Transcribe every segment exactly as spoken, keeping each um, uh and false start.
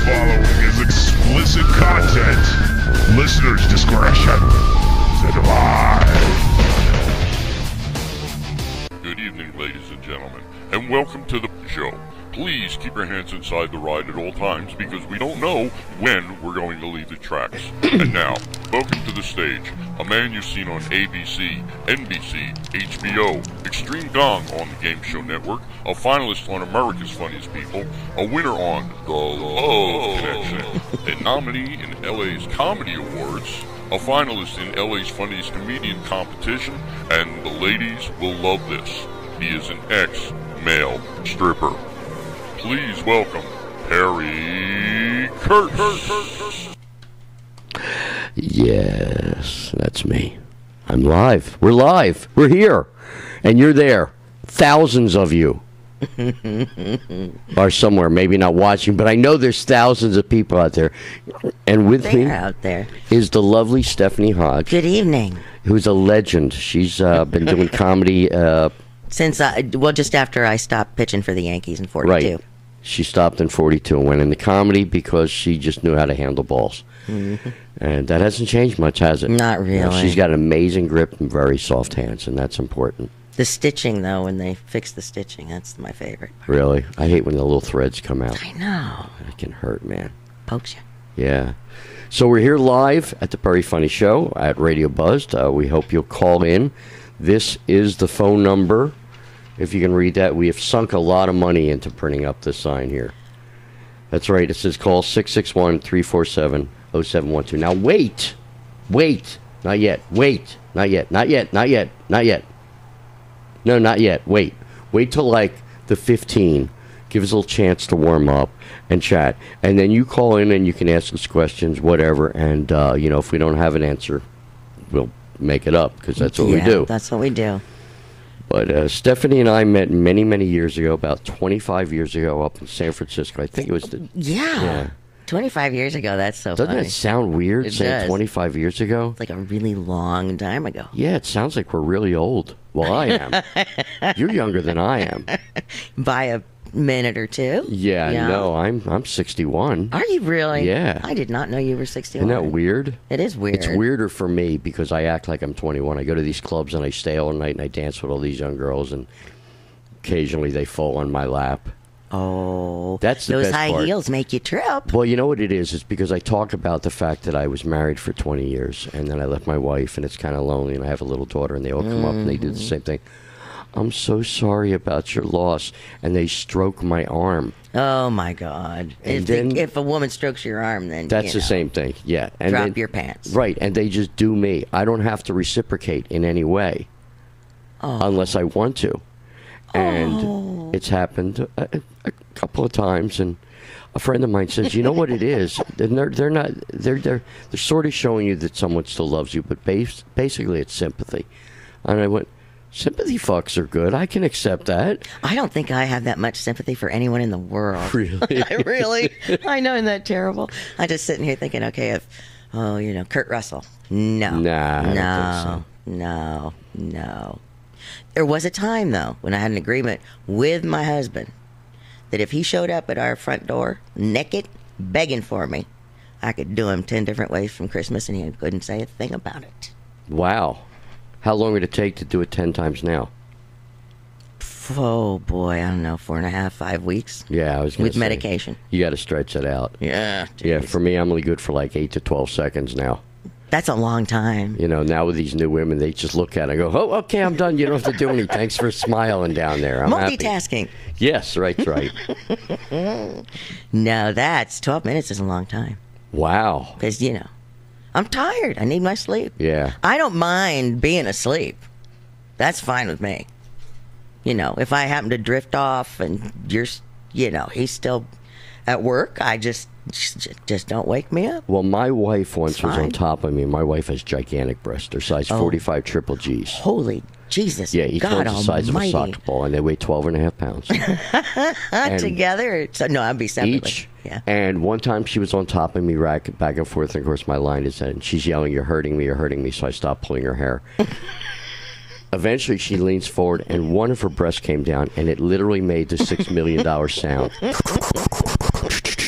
following is explicit content. Listener's discretion is advised. Good evening, ladies and gentlemen, and welcome to the show. Please keep your hands inside the ride at all times because we don't know when we're going to leave the tracks. And now, welcome to the stage, a man you've seen on A B C, N B C, H B O, Extreme Gong on the Game Show Network, a finalist on America's Funniest People, a winner on The Love Connection, a nominee in L A's Comedy Awards, a finalist in L A's Funniest Comedian Competition, and the ladies will love this. He is an ex-male stripper. Please welcome Perry Kurtz. Yes, that's me. I'm live. We're live. We're here. And you're there. Thousands of you are somewhere, maybe not watching, but I know there's thousands of people out there. And with They're me out there. is the lovely Stephanie Hodge. Good evening. Who's a legend. She's uh, been doing comedy. Uh, Since I, well, just after I stopped pitching for the Yankees in forty-two. Right. She stopped in forty-two and went into comedy because she just knew how to handle balls. Mm-hmm. And that hasn't changed much, has it? Not really. You know, she's got an amazing grip and very soft hands, and that's important. The stitching, though, when they fix the stitching, that's my favorite part. Really? I hate when the little threads come out. I know. It can hurt, man. Pokes you. Yeah. So we're here live at the Perry Funny Show at Radiobuzzd. Uh, we hope you'll call in. This is the phone number. If you can read that, we have sunk a lot of money into printing up this sign here. That's right. It says call six six one, three four seven, oh seven one two. Now, wait. Wait. Not yet. Wait. Not yet. Not yet. Not yet. Not yet. No, not yet. Wait. Wait till, like, the fifteen. Give us a little chance to warm up and chat. And then you call in and you can ask us questions, whatever. And, uh, you know, if we don't have an answer, we'll make it up because that's what yeah, we do. That's what we do. But uh, Stephanie and I met many, many years ago, about twenty-five years ago up in San Francisco. I think it was the... Yeah. yeah. twenty-five years ago, that's so Doesn't funny. Doesn't it sound weird it saying does. twenty-five years ago? It's like a really long time ago. Yeah, it sounds like we're really old. Well, I am. You're younger than I am. By a minute or two? Yeah, yeah. no, I'm I'm sixty-one. Are you really? Yeah. I did not know you were sixty-one. Isn't that weird? It is weird. It's weirder for me because I act like I'm twenty-one. I go to these clubs and I stay all night and I dance with all these young girls and occasionally they fall on my lap. Oh, that's the those best high part. heels make you trip. Well, you know what it is? It's because I talk about the fact that I was married for twenty years and then I left my wife and it's kind of lonely and I have a little daughter and they all come mm-hmm. up and they do the same thing. I'm so sorry about your loss, and they stroke my arm. Oh my God! And if, then, the, if a woman strokes your arm, then that's you the know, same thing. Yeah, and drop then, your pants. Right, and they just do me. I don't have to reciprocate in any way, oh. unless I want to. And oh. it's happened a, a couple of times, and a friend of mine says, "You know what it is? And they're they're not they're they're they're sort of showing you that someone still loves you, but bas- basically it's sympathy." And I went. Sympathy fucks are good. I can accept that. I don't think I have that much sympathy for anyone in the world. Really? I really? I know, isn't that terrible? I'm just sitting here thinking, okay, if, oh, you know, Kurt Russell. No. Nah, I no, don't think so. no, no. There was a time, though, when I had an agreement with my husband that if he showed up at our front door naked, begging for me, I could do him ten different ways from Christmas, and he couldn't say a thing about it. Wow. How long would it take to do it ten times now? Oh, boy, I don't know, four and a half, five weeks. Yeah, I was going to With say, medication. You got to stretch it out. Yeah. Geez. Yeah, for me, I'm only good for like eight to twelve seconds now. That's a long time. You know, now with these new women, they just look at it and go, oh, okay, I'm done. You don't have to do anything. Thanks for smiling down there. I'm Multitasking. Happy. Yes, right, right. No, that's twelve minutes is a long time. Wow. Because, you know, I'm tired. I need my sleep. Yeah. I don't mind being asleep. That's fine with me. You know, if I happen to drift off and you're, you know, he's still at work, I just just, just don't wake me up. Well, my wife once It's was fine. on top of me. My wife has gigantic breasts. They're size Oh. forty-five triple G's. Holy Jesus. Yeah, each God one's the size almighty. of a soccer ball, and they weigh twelve and a half pounds. And Together? So, no, I'd be separately. Each. Yeah. And one time she was on top of me, rack, back and forth, and of course my line is that, and she's yelling, "You're hurting me, you're hurting me," so I stopped pulling her hair. Eventually she leans forward, and one of her breasts came down, and it literally made the six million dollar sound.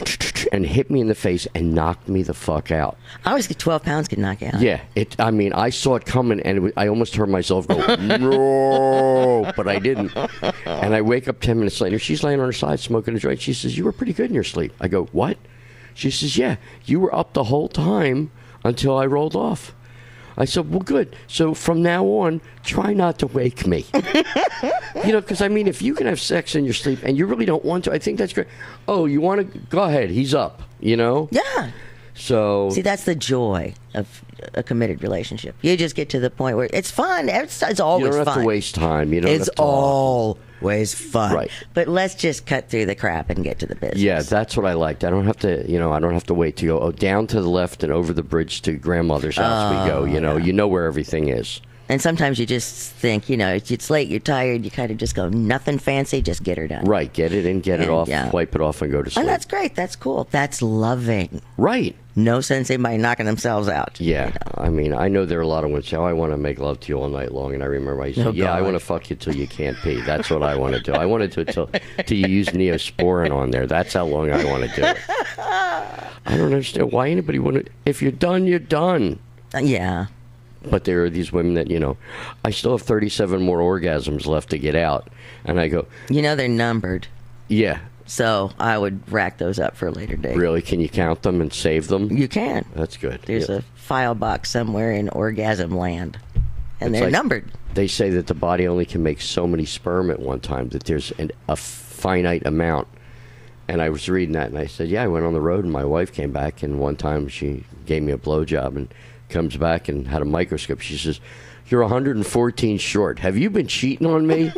and hit me in the face and knocked me the fuck out. I always get twelve pounds could knock you out. Yeah, it. I mean, I saw it coming, and it was, I almost heard myself go, no, but I didn't. And I wake up ten minutes later. She's laying on her side smoking a joint. She says, "You were pretty good in your sleep." I go, "What?" She says, "Yeah, you were up the whole time until I rolled off." I said, "Well, good. So from now on, try not to wake me." You know, because I mean, if you can have sex in your sleep and you really don't want to, I think that's great. Oh, you want to? Go ahead. He's up. You know? Yeah. So see, that's the joy of a committed relationship. You just get to the point where it's fun. It's, it's always fun. You don't have fun. to waste time. You don't it's have to always fun. Right. But let's just cut through the crap and get to the business. Yeah, that's what I liked. I don't have to, you know, I don't have to wait to go oh, down to the left and over the bridge to grandmother's house. Oh, we go. You know, yeah. you know where everything is. And sometimes you just think, you know, it's, it's late, you're tired, you kind of just go, nothing fancy, just get her done. Right. Get it in, get And, it off, yeah. wipe it off, and go to sleep. And that's great. That's cool. That's loving. Right. No sense anybody knocking themselves out. Yeah. You know? I mean, I know there are a lot of women say, "Oh, I want to make love to you all night long." And I remember I said, Oh, "Yeah, I God. want to fuck you till you can't pee." That's what I want to do. I want to do it till, till you use Neosporin on there. That's how long I want to do it. I don't understand why anybody would. If you're done, you're done. Uh, yeah. But there are these women that, you know, I still have thirty-seven more orgasms left to get out. And I go, You know they're numbered. yeah, So I would rack those up for a later date. really? Can you count them and save them? You can. That's good. There's Yeah. a file box somewhere in orgasm land. And It's they're like- numbered. They say that the body only can make so many sperm at one time, that there's an, a finite amount. And I was reading that, and I said, yeah, I went on the road, and my wife came back, and one time she gave me a blowjob, and comes back and had a microscope. She says, "You're one hundred fourteen short. Have you been cheating on me?"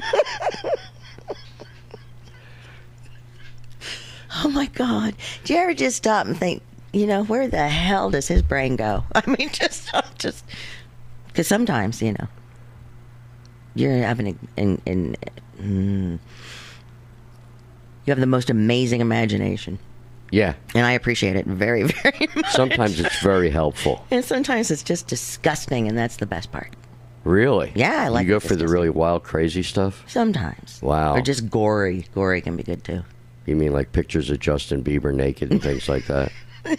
Oh, my God. Do you ever just stop and think, you know, where the hell does his brain go? I mean, just, just, because sometimes, you know, you're having an, an, an, you have the most amazing imagination. Yeah. And I appreciate it very, very much. Sometimes it's very helpful. And sometimes it's just disgusting, and that's the best part. Really? Yeah, I like You go it for the disgusting. really wild, crazy stuff? Sometimes. Wow. Or just gory. Gory can be good, too. You mean like pictures of Justin Bieber naked and things like that?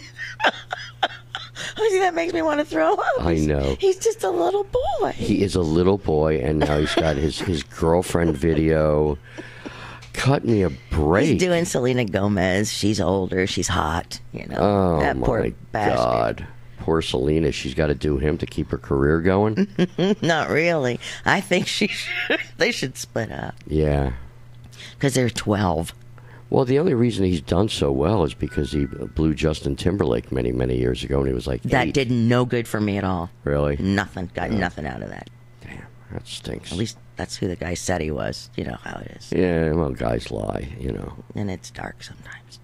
Oh, see, that makes me want to throw up. I know. He's just a little boy. He is a little boy, and now he's got his, his girlfriend video. Cut me a break. He's doing Selena Gomez. She's older. She's hot. You know. Oh, that my poor bastard. God. Poor Selena. She's got to do him to keep her career going. Not really. I think she should. They should split up Yeah. because they're twelve. Well, the only reason he's done so well is because he blew Justin Timberlake many, many years ago, and he was like That eight. did no good for me at all. Really? Nothing. Got nothing out of that. Damn, that stinks. At least that's who the guy said he was. You know how it is. Yeah, well, guys lie, you know. And it's dark sometimes.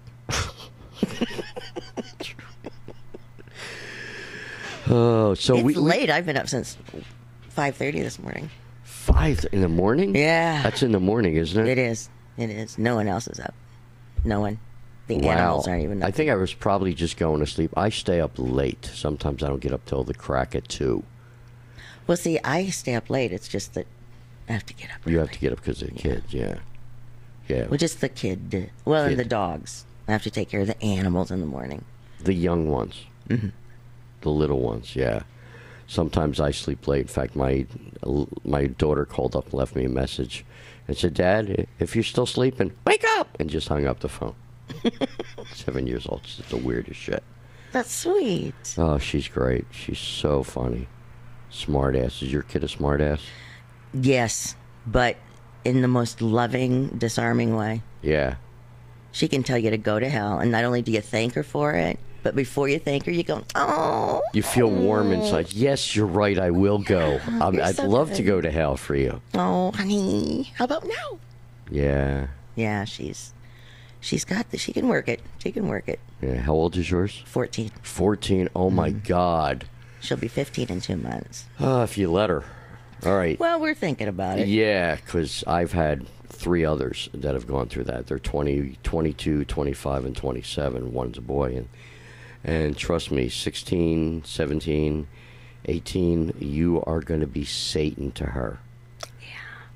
Oh, so It's we we- late. I've been up since five thirty this morning. five in the morning. Yeah. That's in the morning, isn't it? It is. It is. No one else is up. No one. The Wow. animals aren't even up. I think I was probably just going to sleep. I stay up late. Sometimes I don't get up till the crack at two. Well, see, I stay up late. It's just that I have to get up. You have early. to get up because of the kids. Yeah. Yeah. Well, just the kid. Well, Kid. and the dogs. I have to take care of the animals in the morning. The young ones. Mm-hmm. The little ones. Yeah. Sometimes I sleep late. In fact, my my daughter called up and left me a message and said, "Dad, if you're still sleeping, wake up!" and just hung up the phone. Seven years old. She's the weirdest shit. That's sweet. Oh, she's great. She's so funny. Smart ass. Is your kid a smart ass? Yes, but in the most loving, disarming way. Yeah. She can tell you to go to hell, and not only do you thank her for it, but before you thank her, you go, oh. You feel warm inside. Yes, you're right. I will go. Um, You're I'd so love good. to go to hell for you. Oh, honey, how about now? Yeah. Yeah, she's she's got the, she can work it. She can work it. Yeah. How old is yours? fourteen. fourteen. Oh, my Mm-hmm. God. She'll be fifteen in two months. Oh, if you let her. All right. Well, we're thinking about it. Yeah, because I've had three others that have gone through that. They're twenty, twenty-two, twenty-five, and twenty-seven. One's a boy. And, and trust me, sixteen, seventeen, eighteen, you are going to be Satan to her. Yeah.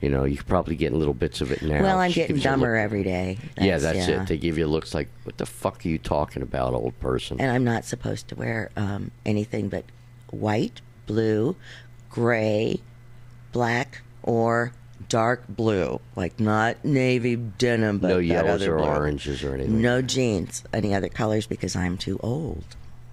You know, you're probably getting little bits of it now. Well, I'm She getting gives you a dumber look- every day. yeah, that's it. They give you looks like, what the fuck are you talking about, old person? And I'm not supposed to wear um, anything but white, blue, gray, black, or dark blue. Like not navy denim, but no that yellows other or blue. oranges or anything. No jeans, any other colors, because I'm too old.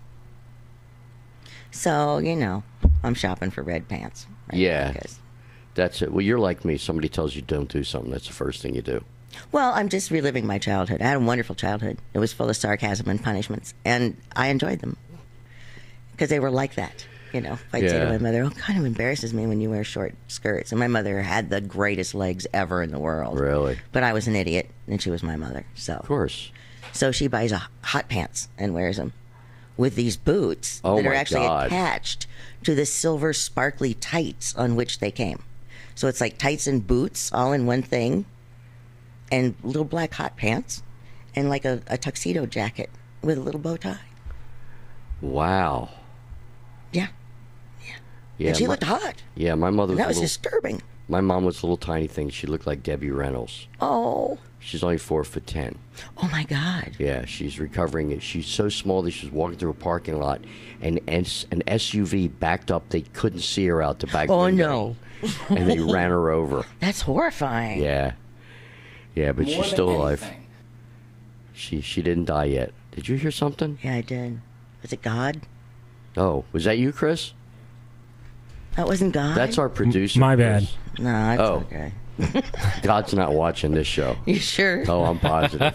So, you know, I'm shopping for red pants. Right Yeah. now because- That's it. Well, you're like me. Somebody tells you don't do something, that's the first thing you do. Well, I'm just reliving my childhood. I had a wonderful childhood. It was full of sarcasm and punishments, and I enjoyed them because they were like that. You know, if I'd say Yeah. to my mother, "Oh, it kind of embarrasses me when you wear short skirts," and my mother had the greatest legs ever in the world. Really? But I was an idiot, and she was my mother. So, Of course. so she buys a hot pants and wears them with these boots Oh that are my actually God. attached to the silver sparkly tights on which they came. So it's like tights and boots all in one thing, and little black hot pants, and like a, a tuxedo jacket with a little bow tie. Wow. Yeah. Yeah, and she my, looked hot. Yeah, my mother was, That was a little, disturbing. my mom was a little tiny thing. She looked like Debbie Reynolds. Oh. She's only four foot ten. Oh my God. Yeah, she's recovering. She's so small that she was walking through a parking lot, and S- an S U V backed up. They couldn't see her out the back Oh window. no. And they ran her over. That's horrifying. Yeah. Yeah, but More she's than still alive. anything. She she didn't die yet. Did you hear something? Yeah, I did. Was it God? Oh, was that you, Chris? That wasn't God. That's our producer. My bad. Chris. No, it's Oh. okay. God's not watching this show. You sure? Oh, I'm positive.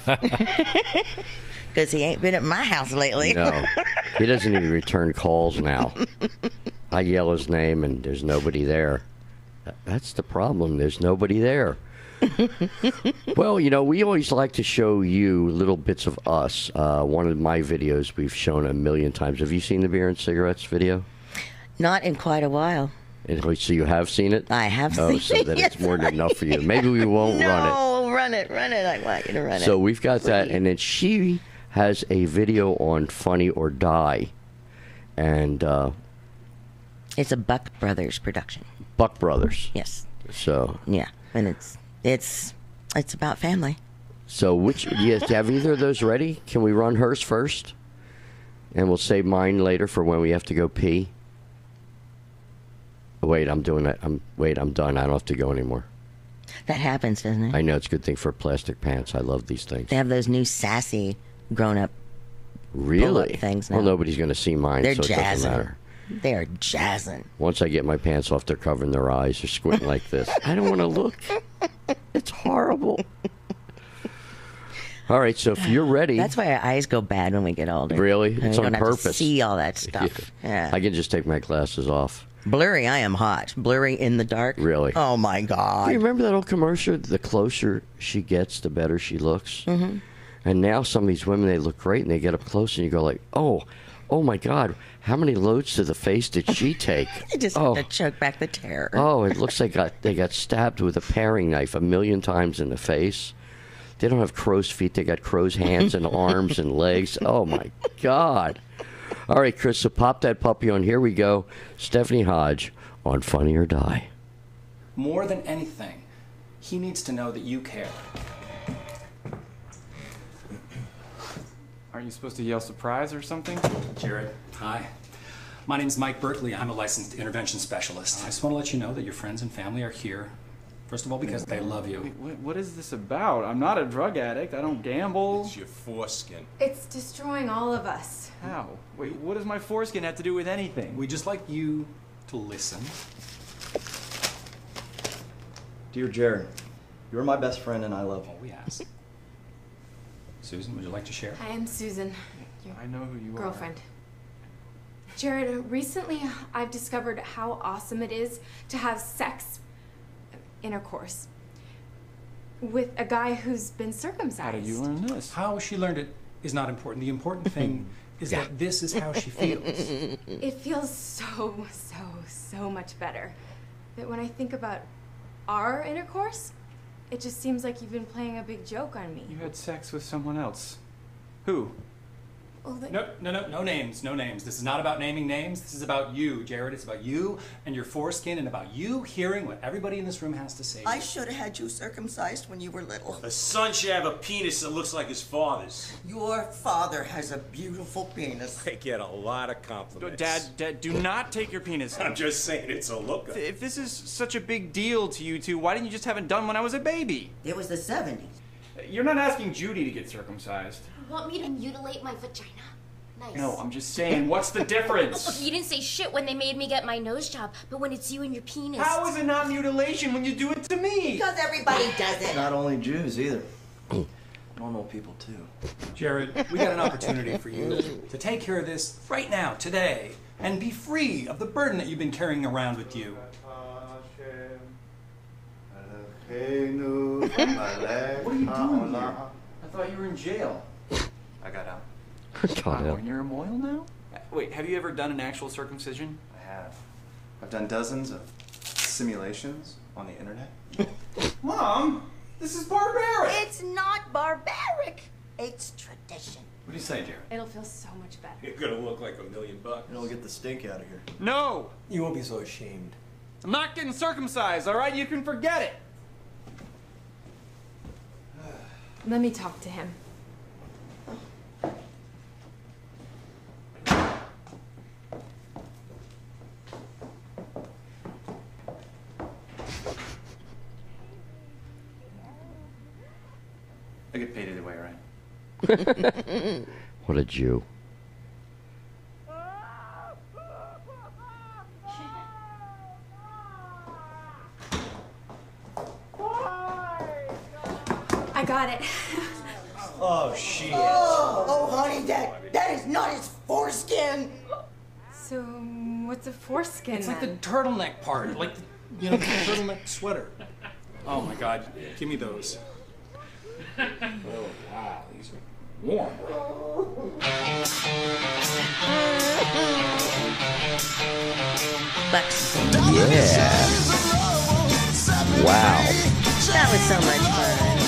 Because he ain't been at my house lately. No, he doesn't even return calls now. I yell his name and there's nobody there. That's the problem. There's nobody there. Well, you know, we always like to show you little bits of us. Uh, one of my videos we've shown a million times. Have you seen the beer and cigarettes video? Not in quite a while. And so you have seen it? I have Oh, seen so it. then Yes, it's more than I- enough for you. Maybe we won't no, run No, run it, run it. I want you to run it. it. So we've got that, Please. and then she has a video on Funny or Die, and uh, It's a Buck Brothers production. Buck Brothers. Yes. So, Yeah, and it's it's it's about family. so which? Yes, have either of those ready? Can we run hers first, and we'll save mine later for when we have to go pee. Wait, I'm doing that. I'm wait. I'm done. I don't have to go anymore. That happens, doesn't it? I know it's a good thing for plastic pants. I love these things. They have those new sassy grown-up. Really? pull-up things Well, now. nobody's going to see mine, They're so it doesn't jazzing. matter. They are jazzing. Once I get my pants off, they're covering their eyes. They're squinting like this. I don't want to look. It's horrible. All right, so if you're ready, That's why our eyes go bad when we get older. Really? And It's we on don't have to purpose. see all that stuff. Yeah. I can just take my glasses off. Blurry, I am hot. Blurry in the dark. Really? Oh my Do God. you remember that old commercial? The closer she gets, the better she looks. Mm-hmm. And now some of these women, they look great, and they get up close, and you go like, oh, oh my God, how many loads to the face did she take? I just oh. have to choke back the terror. Oh, it looks like got, they got stabbed with a paring knife a million times in the face. They don't have crow's feet. They got crow's hands and arms and legs. Oh, my God. All right, Chris, so pop that puppy on. Here we go. Stephanie Hodge on Funny or Die. More than anything, he needs to know that you care. Aren't you supposed to yell surprise or something? Jared, hi. My name's Mike Berkeley. I'm a licensed intervention specialist. I just want to let you know that your friends and family are here. First of all, because they love you. Wait, what, what is this about? I'm not a drug addict. I don't gamble. It's your foreskin. It's destroying all of us. How? Wait, what does my foreskin have to do with anything? We just like you to listen. Dear Jared, you're my best friend and I love All you. we ask. Susan, would you like to share? Hi, I'm Susan, your I know who you girlfriend. Jared, recently I've discovered how awesome it is to have sex, intercourse, with a guy who's been are. circumcised. How did you learn this? How she learned it is not important. The important thing is that this is how she feels. It feels so, so, so much better. But when I think about our intercourse, it just seems like you've been playing a big joke on me. You had sex with someone else. Who? Well, the... No, no, no, no names, no names. This is not about naming names. This is about you, Jared. It's about you and your foreskin and about you hearing what everybody in this room has to say. I should have had you circumcised when you were little. A son should have a penis that looks like his father's. Your father has a beautiful penis. I get a lot of compliments. Dad, Dad, do not take your penis. I'm just saying it's a look. If this is such a big deal to you two, why didn't you just have it done when I was a baby? It was the seventies. You're not asking Judy to get circumcised. You want me to mutilate my vagina? Nice. No, I'm just saying, what's the difference? Look, you didn't say shit when they made me get my nose job, but when it's you and your penis... How is it not mutilation when you do it to me? Because everybody does it. Not only Jews either. Normal people too. Jared, we got an opportunity for you to take care of this right now, today, and be free of the burden that you've been carrying around with you. What are you doing here? I thought you were in jail. I got out. God, Wow, and you're a Moyle now? Wait, have you ever done an actual circumcision? I have. I've done dozens of simulations on the internet. Mom, this is barbaric! It's not barbaric. It's tradition. What do you say, Jared? It'll feel so much better. You're gonna look like a million bucks. It'll get the stink out of here. No! You won't be so ashamed. I'm not getting circumcised, all right? You can forget it. Let me talk to him. I get paid either way, right? What a Jew. I got it. Oh, shit. Oh, oh, honey, that, that is not his foreskin. So, what's a foreskin It's like the then? turtleneck part, like, the, you know, the turtleneck sweater. Oh my God, give me those. Oh, wow, these are warm. Bucks. Yeah. Wow. That was so much fun.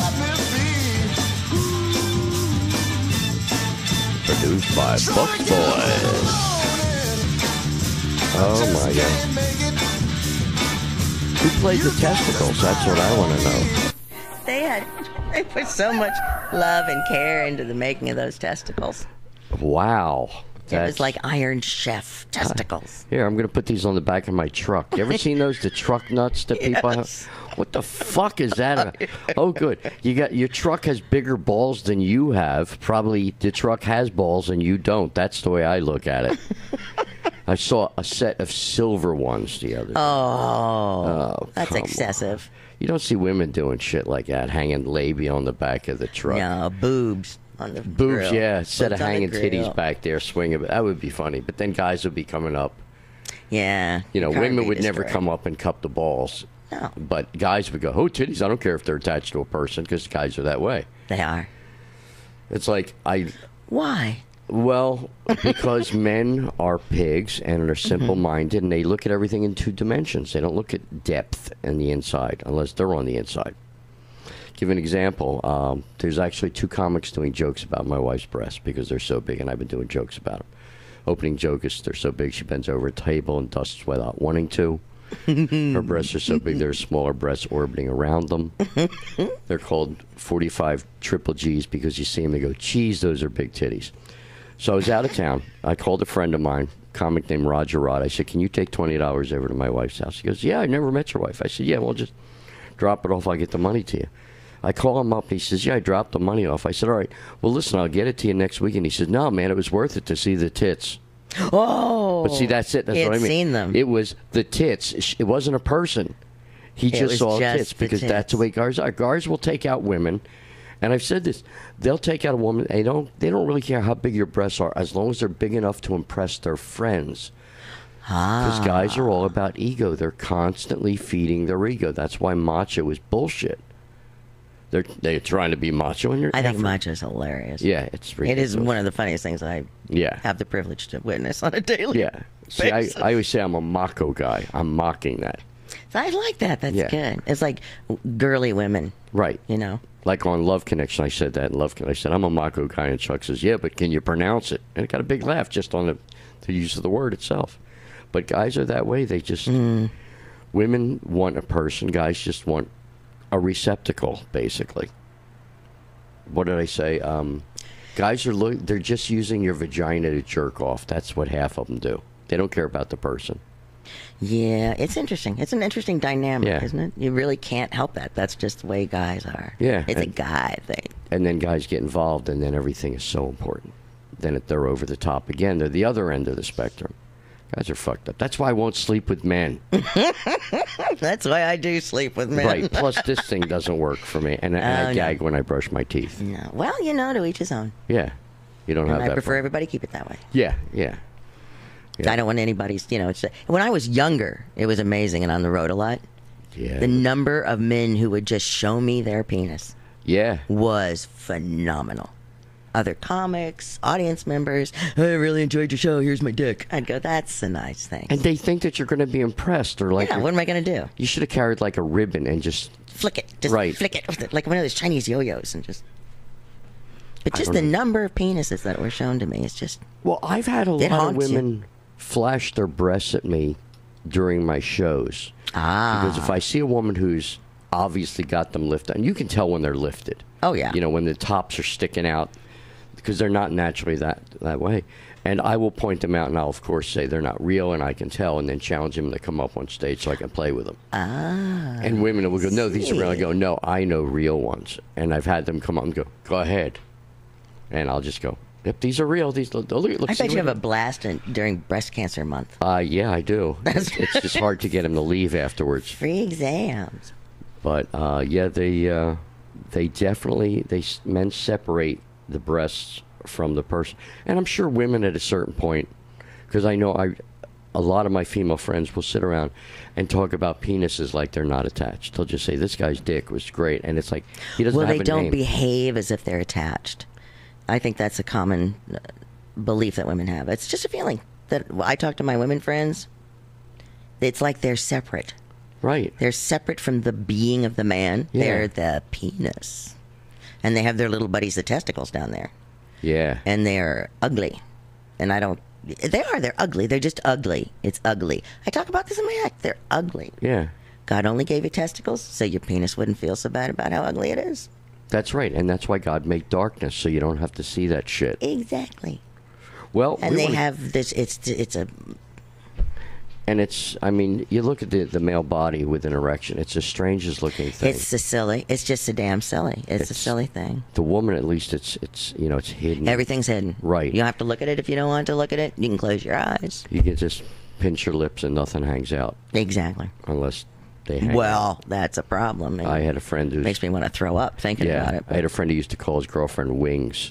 Produced by Buck Boys. Oh my God. Who played the testicles? That's what I want to know. They had, they put so much love and care into the making of those testicles. Wow. It was like Iron Chef testicles. Here, I'm going to put these on the back of my truck. You ever seen those, the truck nuts that people Yes. have? What the fuck is that? Oh, good. You got your truck has bigger balls than you have. Probably the truck has balls and you don't. That's the way I look at it. I saw a set of silver ones the other day. Oh, Oh, that's come excessive. on. You don't see women doing shit like that, hanging labia on the back of the truck. No, boobs on the Boobs, grill. yeah. Set of Boobs on the hanging grill. titties back there, swinging. That would be funny. But then guys would be coming up. Yeah. You know, car women be would never destroyed. come up and cup the balls. No. But guys would go, oh, titties, I don't care if they're attached to a person, because guys are that way. They are. It's like, I... Why? Well, because men are pigs and are simple-minded, and they look at everything in two dimensions. They don't look at depth and the inside, unless they're on the inside. Give an example. Um, there's actually two comics doing jokes about my wife's breasts because they're so big, and I've been doing jokes about them. Opening joke is they're so big she bends over a table and dusts without wanting to. Her breasts are so big there are smaller breasts orbiting around them. They're called forty-five triple G's because you see them, they go, geez, those are big titties. So I was out of town. I called a friend of mine, comic named Roger Rod. I said, can you take twenty dollars over to my wife's house? He goes, yeah, I never met your wife. I said, yeah, well, just drop it off. I'll get the money to you. I call him up. He says, yeah, I dropped the money off. I said, all right, well, listen, I'll get it to you next week. And he said, no, man, it was worth it to see the tits. Oh. But see, that's it. That's he what I had mean. seen them. It was the tits. It wasn't a person. He It just was saw just tits the because that's the way guys are. Guys will take out women. And I've said this, they'll take out a woman. They don't. They don't really care how big your breasts are, as long as they're big enough to impress their friends. Because Ah. guys are all about ego. They're constantly feeding their ego. That's why macho is bullshit. They're they're trying to be macho, and I think macho is hilarious. Yeah, it's It ridiculous. is one of the funniest things I Yeah. have the privilege to witness on a daily Yeah. See, I, basis. I always say I'm a macho guy. I'm mocking that. I like that. That's Yeah. good. It's like girly women. Right. You know. Like on Love Connection, I said that in Love Connection. I said, I'm a Mako guy, and Chuck says, yeah, but can you pronounce it? And it got a big laugh just on the, the use of the word itself. But guys are that way. They just, mm. women want a person. Guys just want a receptacle, basically. What did I say? Um, guys are, lo- they're just using your vagina to jerk off. That's what half of them do. They don't care about the person. Yeah, it's interesting. It's an interesting dynamic, Yeah. isn't it? You really can't help that. That's just the way guys are. Yeah. It's and, a guy thing. And then guys get involved, and then everything is so important. Then it, they're over the top again. They're the other end of the spectrum. Guys are fucked up. That's why I won't sleep with men. That's why I do sleep with men. Right. Plus, this thing doesn't work for me, and, and Oh, I gag when I brush my teeth. No. Well, you know, to each his own. Yeah. You don't And have I that. prefer problem. everybody keep it that way. Yeah, yeah. Yeah. I don't want anybody's, you know, it's, when I was younger, it was amazing and on the road a lot. Yeah. The number of men who would just show me their penis Yeah. was phenomenal. Other comics, audience members, I really enjoyed your show, here's my dick. I'd go, that's a nice thing. And they think that you're going to be impressed, or like, Yeah, what am I going to do? You should have carried like a ribbon and just Flick it. Just right. flick it with it, like one of those Chinese yo-yos and just... But I just don't the know. number of penises that were shown to me is just... Well, I've had a It lot of haunts you. women flash their breasts at me during my shows. Ah. Because if I see a woman who's obviously got them lifted, and you can tell when they're lifted. Oh, yeah. You know, when the tops are sticking out, because they're not naturally that, that way. And I will point them out, and I'll, of course, say they're not real, and I can tell, and then challenge them to come up on stage so I can play with them. Ah. And women will go, no, these are real. I go, no, I know real ones. And I've had them come up and go, go ahead. And I'll just go, yep, these are real. These look, look, look I see bet you what- have a blast in, during Breast Cancer Month. Uh, yeah, I do. It's, it's just hard to get them to leave afterwards. Free exams. But uh, yeah, they uh, they definitely they s- men separate the breasts from the person, and I'm sure women at a certain point, because I know I, a lot of my female friends will sit around and talk about penises like they're not attached. They'll just say this guy's dick was great, and it's like he doesn't Well, have they a don't name. behave as if they're attached. I think that's a common uh, belief that women have. It's just a feeling that I talk to my women friends. It's like they're separate. Right. They're separate from the being of the man. Yeah. They're the penis. And they have their little buddies, the testicles, down there. Yeah. And they're ugly. And I don't... They are. They're ugly. They're just ugly. It's ugly. I talk about this in my act. They're ugly. Yeah. God only gave you testicles so your penis wouldn't feel so bad about how ugly it is. That's right, and that's why God made darkness, so you don't have to see that shit. Exactly. Well, And we they wanna- have this... It's it's a... And it's, I mean, you look at the, the male body with an erection, it's the strangest looking thing. It's a silly. It's just a damn silly. It's, a It's- silly thing. The woman, at least, it's, it's you know, it's hidden. Everything's hidden. Right. You don't have to look at it if you don't want to look at it. You can close your eyes. You can just pinch your lips and nothing hangs out. Exactly. Unless they hang Well, out. that's a problem. I had a friend who makes me want to throw up thinking yeah, about it. I had a friend who used to call his girlfriend Wings.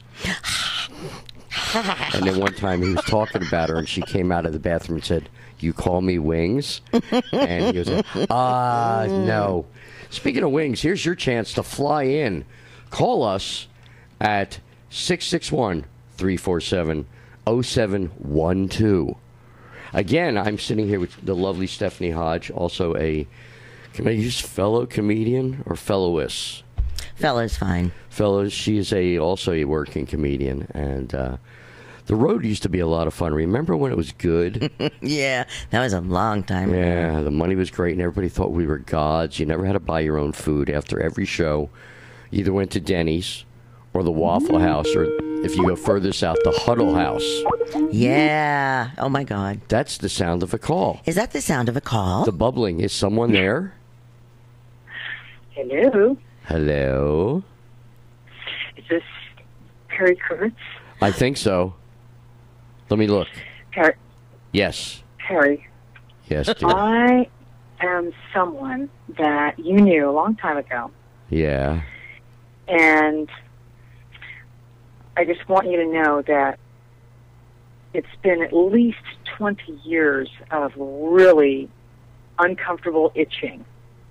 And then one time he was talking about her, and she came out of the bathroom and said, "You call me Wings?" And he was like, "Ah, no." Speaking of wings, here's your chance to fly in. Call us at six six one, three four seven, zero seven one two. Again, I'm sitting here with the lovely Stephanie Hodge, also a, can I use fellow comedian or fellowess? Fellow's fine. Fellows, she is a also a working comedian, and uh, the road used to be a lot of fun. Remember when it was good? Yeah, that was a long time ago. Yeah, the money was great, and everybody thought we were gods. You never had to buy your own food after every show. You either went to Denny's or the Waffle House, or if you go further south, the Huddle House. Yeah. Oh, my God. That's the sound of a call. Is that the sound of a call? The bubbling. Is someone there? Hello. Hello? Is this Perry Kurtz? I think so. Let me look. Perry. Yes. Perry. Yes, dear. I am someone that you knew a long time ago, Yeah. and I just want you to know that it's been at least twenty years of really uncomfortable itching.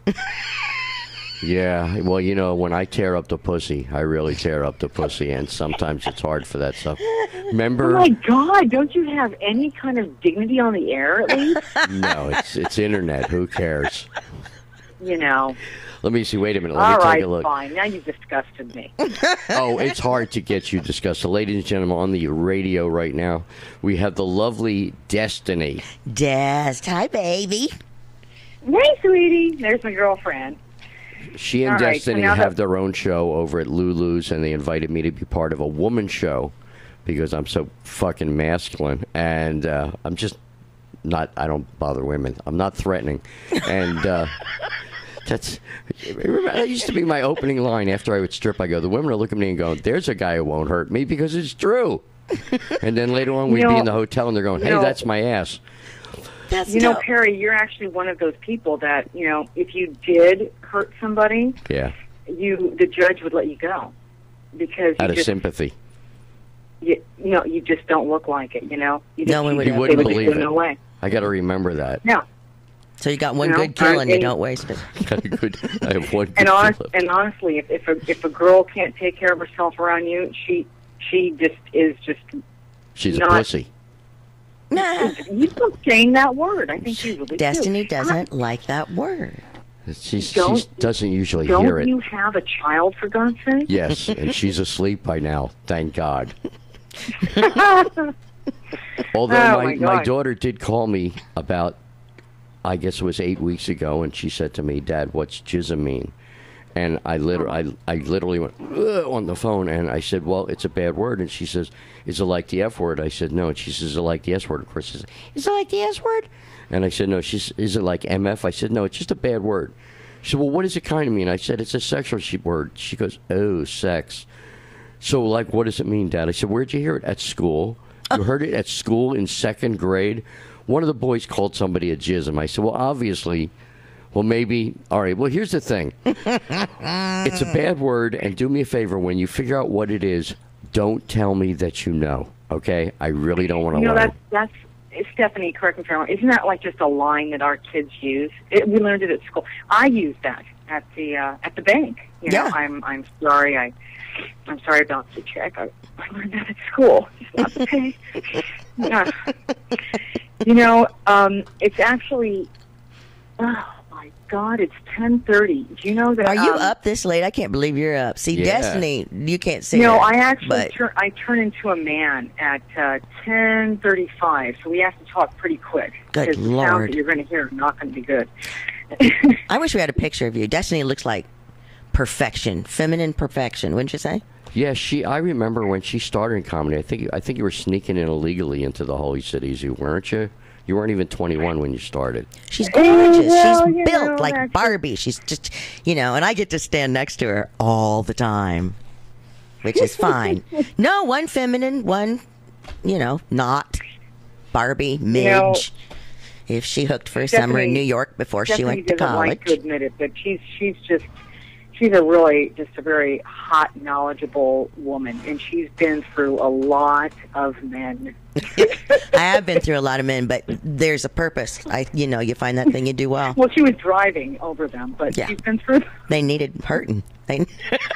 Yeah, well, you know, when I tear up the pussy, I really tear up the pussy, and sometimes it's hard for that stuff. Remember? Oh my God! Don't you have any kind of dignity on the air at least? No, it's it's internet. Who cares? you know. Let me see. Wait a minute. Let All me right, take a look. fine. Now you've disgusted me. Oh, it's hard to get you disgusted. Ladies and gentlemen, on the radio right now, we have the lovely Destiny. Dest. Hi, baby. Hey, sweetie. There's my girlfriend. She and All right, Destiny so now have that- their own show over at Lulu's, and they invited me to be part of a woman show because I'm so fucking masculine. And uh, I'm just not, I don't bother women. I'm not threatening. And uh, that's, that used to be my opening line after I would strip. I go, the women are looking at me and going, there's a guy who won't hurt me because it's true. And then later on, we'd You be know- in the hotel and they're going, hey, you know- that's my ass. That's You know, dope. Perry, you're actually one of those people that, you know, if you did hurt somebody, Yeah, you the judge would let you go because out you of just, sympathy. you, you know, you just don't look like it. You know, you just, No one would You ever wouldn't they would believe just it. go, no way. I got to remember that. No, So you got one You know, good kill and you and- don't waste it. Got a good, I have one good and honest, left. and honestly, if if a, if a girl can't take care of herself around you, she she just is just She's not- a pussy. Nah. you stop saying that word. I think you really Destiny do. doesn't like that word. She she Don't- doesn't usually Don't hear it. you have a child, for God's sake? Yes, and she's asleep by now. Thank God. Although Oh, my, my my God. daughter did call me about, I guess it was eight weeks ago, and she said to me, Dad, what's jism mean? And I literally, I, I literally went "Ugh," on the phone, and I said, well, it's a bad word. And she says, is it like the F word? I said, no. And she says, is it like the S word? Of course, she says, is it like the S word? And I said, no. She says, is it like M F? I said, no, it's just a bad word. She said, well, what does it kind of mean? I said, it's a sexual she- word. She goes, oh, sex. So, like, what does it mean, Dad? I said, where'd you hear it? At school. You heard it at school in second grade? One of the boys called somebody a jism. I said, well, obviously, well, maybe. All right, well, here's the thing. It's a bad word, and do me a favor. When you figure out what it is, don't tell me that you know, okay? I really don't want to You know, learn. that's, that's, Stephanie, correct me if I'm wrong, isn't that like just a line that our kids use? It, we learned it at school. I used that at the uh, at the bank. You know, Yeah. I'm I'm sorry. I I'm sorry about the check. I, I learned that at school. Just not to pay. Yeah. You know, um, it's actually. Oh my God! It's ten thirty. Do you know that? Are you um, up this late? I can't believe you're up. See, Yeah. Destiny, you can't see No, her, I actually but turn I turn into a man at uh, ten thirty-five, so we have to talk pretty quick. Good because the sounds Lord. that you're going to hear are not going to be good. I wish we had a picture of you. Destiny looks like perfection, feminine perfection, wouldn't you say? Yeah, she. I remember when she started in comedy. I think I think you were sneaking in illegally into the holy cities, you weren't you? You weren't even twenty-one when you started. She's gorgeous. well, She's you built know, like that's Barbie. She's just, you know, and I get to stand next to her all the time, which is fine. No, one feminine, one, you know, not Barbie, midge. know, if she hooked for a summer in Stephanie- New York before she Stephanie went to doesn't college. like to admit it, but she's she's just she's a really just a very hot, knowledgeable woman, and she's been through a lot of men. I have been through a lot of men, but there's a purpose. I, you know, you find that thing you do well. Well, she was driving over them, but Yeah. she's been through. They needed hurting. They,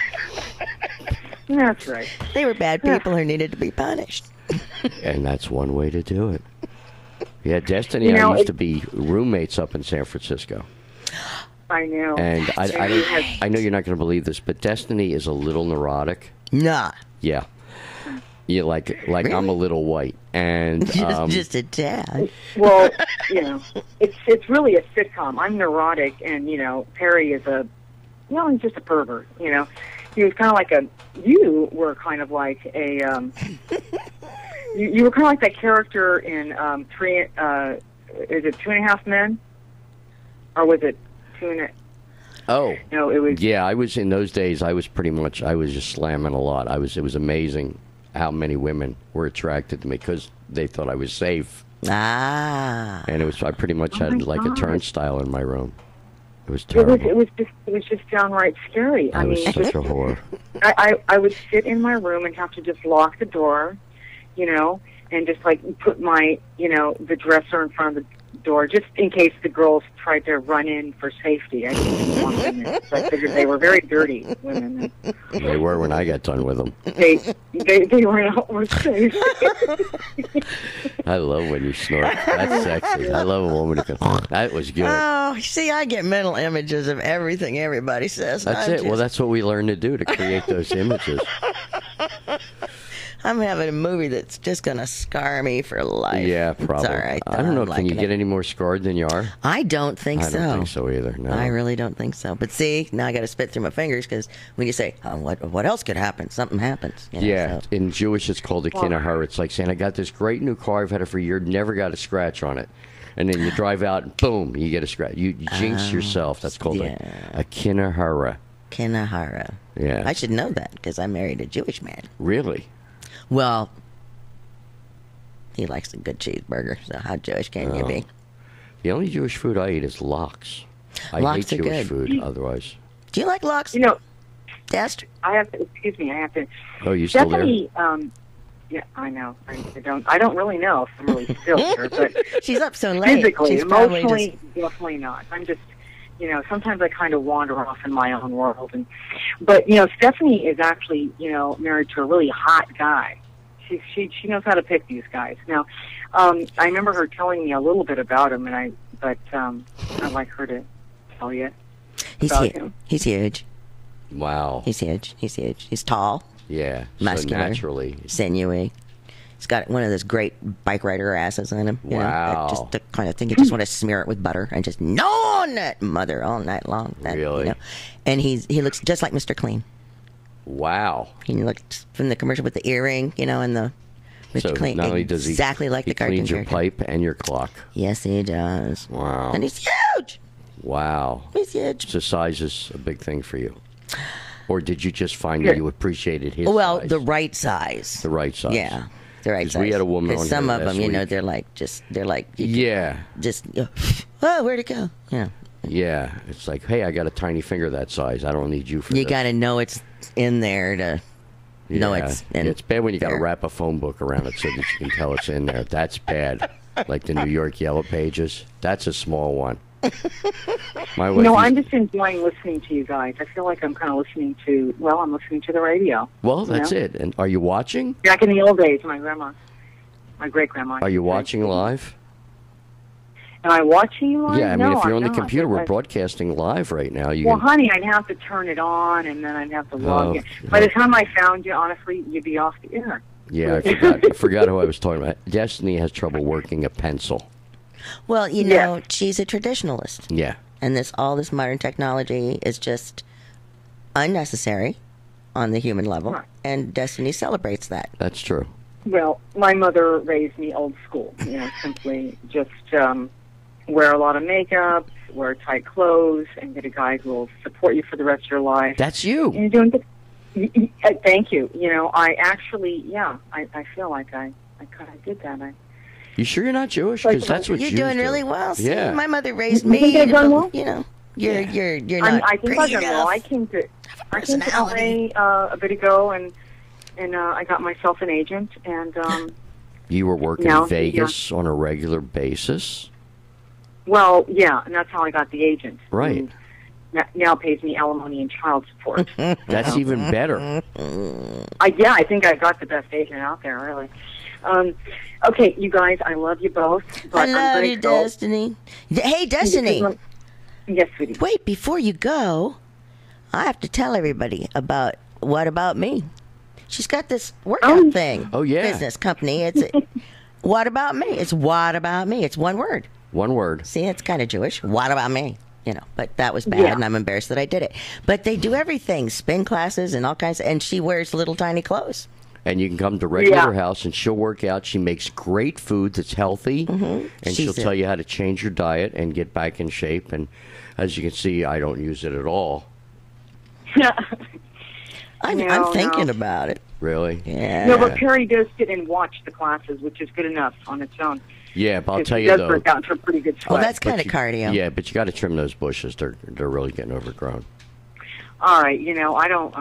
That's right. they were bad people who needed to be punished. And that's one way to do it. Yeah, Destiny You and know, I used it- to be roommates up in San Francisco. I know. And I, I, She don't- has- I know you're not going to believe this, but Destiny is a little neurotic. Nah. Yeah. Yeah, like like I'm a little white. And Just, um, just a tad. Well, you know, it's it's really a sitcom. I'm neurotic, and you know, Perry is a, well, he's just a pervert. You know, he was kind of like a. You were kind of like a. Um, you, you were kind of like that character in um, three. Uh, is it Two and a Half Men? Or was it Two and a? oh, No, it was. yeah, I was in those days. I was pretty much. I was just slamming a lot. I was. It was amazing how many women were attracted to me because they thought I was safe. Ah. And it was. I pretty much Oh had my like God. a turnstile in my room. It was It terrible. was. It was just. It was just downright scary. I I was mean, such a whore. I, I I would sit in my room and have to just lock the door, you know, and just like put my, you know, the dresser in front of the door just in case the girls tried to run in for safety. I didn't want them in. So I figured they were very dirty women. They were when I got done with them. They they they were not more safe. I love when you snort. That's sexy. I love a woman who can. That was good. Oh, Oh, see, I get mental images of everything everybody says. That's I'm it. just- Well, that's what we learn to do, to create those images. I'm having a movie that's just going to scar me for life. Yeah, probably. It's all right. I don't know. I'm Can you liking get it. any more scarred than you are? I don't think I so. don't think so either. No. I really don't think so. But see, now I got to spit through my fingers because when you say, oh, what what else could happen? Something happens. you know, Yeah, so. in Jewish it's called a kinahar. It's like saying, I got this great new car, I've had it for a year, never got a scratch on it. And then you drive out and boom, you get a scratch. You, you jinx Oh, yourself. That's called yeah. a, a kinahara. Kinahara. Yeah. I should know that because I married a Jewish man. Really? Well, he likes a good cheeseburger, so how Jewish can you Oh. be? The only Jewish food I eat is lox. I Lox hate are Jewish good. food otherwise. Do you like lox? You know, Dest? I have to, excuse me, I have to. Oh, you still there? Stephanie, um, yeah, I know. I, I don't. I don't really know if I'm really still here, but she's up so late. physically, She's probably emotionally, definitely not. I'm just, you know, sometimes I kind of wander off in my own world, and but you know, Stephanie is actually, you know, married to a really hot guy. She she she knows how to pick these guys. Now, um, I remember her telling me a little bit about him, and I but um, I'd like her to tell you He's about huge. him. He's huge. Wow. He's huge. He's huge. He's tall. Yeah. So Muscular. naturally. Sinewy. He's got one of those great bike rider asses on him. You Wow. Know, that just the kind of thing you just want to smear it with butter and just gnaw on that mother all night long. That, Really? You know. And he's he looks just like Mister Clean. Wow. He looked from the commercial with the earring, you know, and the Mister So Clean. not only does he exactly like he the cartoon cleans your character. pipe and your clock. Yes, he does. Wow. And he's huge. Wow. He's huge. So size is a big thing for you. Or did you just find that you appreciated his Well, size? the right size. The right size. Yeah, the right 'Cause size. we had a woman 'Cause on some here of them, last you know, week. they're like just they're like you Yeah. can just you know, oh, where'd it go? Yeah, Yeah. It's like, hey, I got a tiny finger that size. I don't need you for you this. got to know it's in there to know Yeah. it's Yeah, in. it's bad when you got to there. wrap a phone book around it so that you can tell it's in there. That's bad. Like the New York Yellow Pages. That's a small one. My wife No, used- I'm just enjoying listening to you guys. I feel like I'm kind of listening to, well, I'm listening to the radio. Well, you that's know? it. And are you watching? Back in the old days, my grandma, my great grandma. Are you watching live? Am I watching you live? Yeah, I mean, No, if you're I'm on the not. computer, we're I- broadcasting live right now. You Well, can, honey, I'd have to turn it on, and then I'd have to log Oh, in. By the oh. time I found you, honestly, you'd be off the air. yeah, I forgot, I forgot who I was talking about. Destiny has trouble working a pencil. Well, you Yeah. know, she's a traditionalist, Yeah. and this all this modern technology is just unnecessary on the human level, Right. and Destiny celebrates that. That's true. Well, my mother raised me old school. You know, simply just um, wear a lot of makeup, wear tight clothes, and get a guy who will support you for the rest of your life. That's you. And you're doing good. Y- y- uh, Thank you. You know, I actually, yeah, I, I feel like I, I kind of did that. I, You sure you're not Jewish? Because that's what You're Jews doing do. really well. See, Yeah. my mother raised You think me. I've done well? You know, you're you're you're I'm, not I think pretty I've done well. enough. I came to, I came to L personality. A uh, a bit ago, and and uh, I got myself an agent, and um, You were working No, in Vegas on a regular basis? well, yeah, and that's how I got the agent. Right. who n- Now pays me alimony and child support. That's even better. I, yeah, I think I got the best agent out there, really. Um, okay, you guys, I love you both. But I I'm love gonna you, go. Destiny. D- Hey, Destiny. Yes, sweetie. Wait, before you go, I have to tell everybody about What About Me. She's got this workout thing. Oh, yeah. Business company. It's What About Me. It's What About Me. It's one word. One word. See, it's kind of Jewish. What about me? You know, but that was bad, Yeah. and I'm embarrassed that I did it. But they do everything, spin classes and all kinds, and she wears little tiny clothes. And you can come directly to her Yeah. house, and she'll work out. She makes great food that's healthy, and Mm-hmm. She's she'll a- tell you how to change your diet and get back in shape. And as you can see, I don't use it at all. I'm, No, I'm thinking no. about it. Really? Yeah. No, but Perry does sit and watch the classes, which is good enough on its own. Yeah, but I'll Because tell he you does though. work out into a pretty good sweat. but you- Yeah, but you got to trim those bushes. They're they're really getting overgrown. All right, you know, I don't. Uh,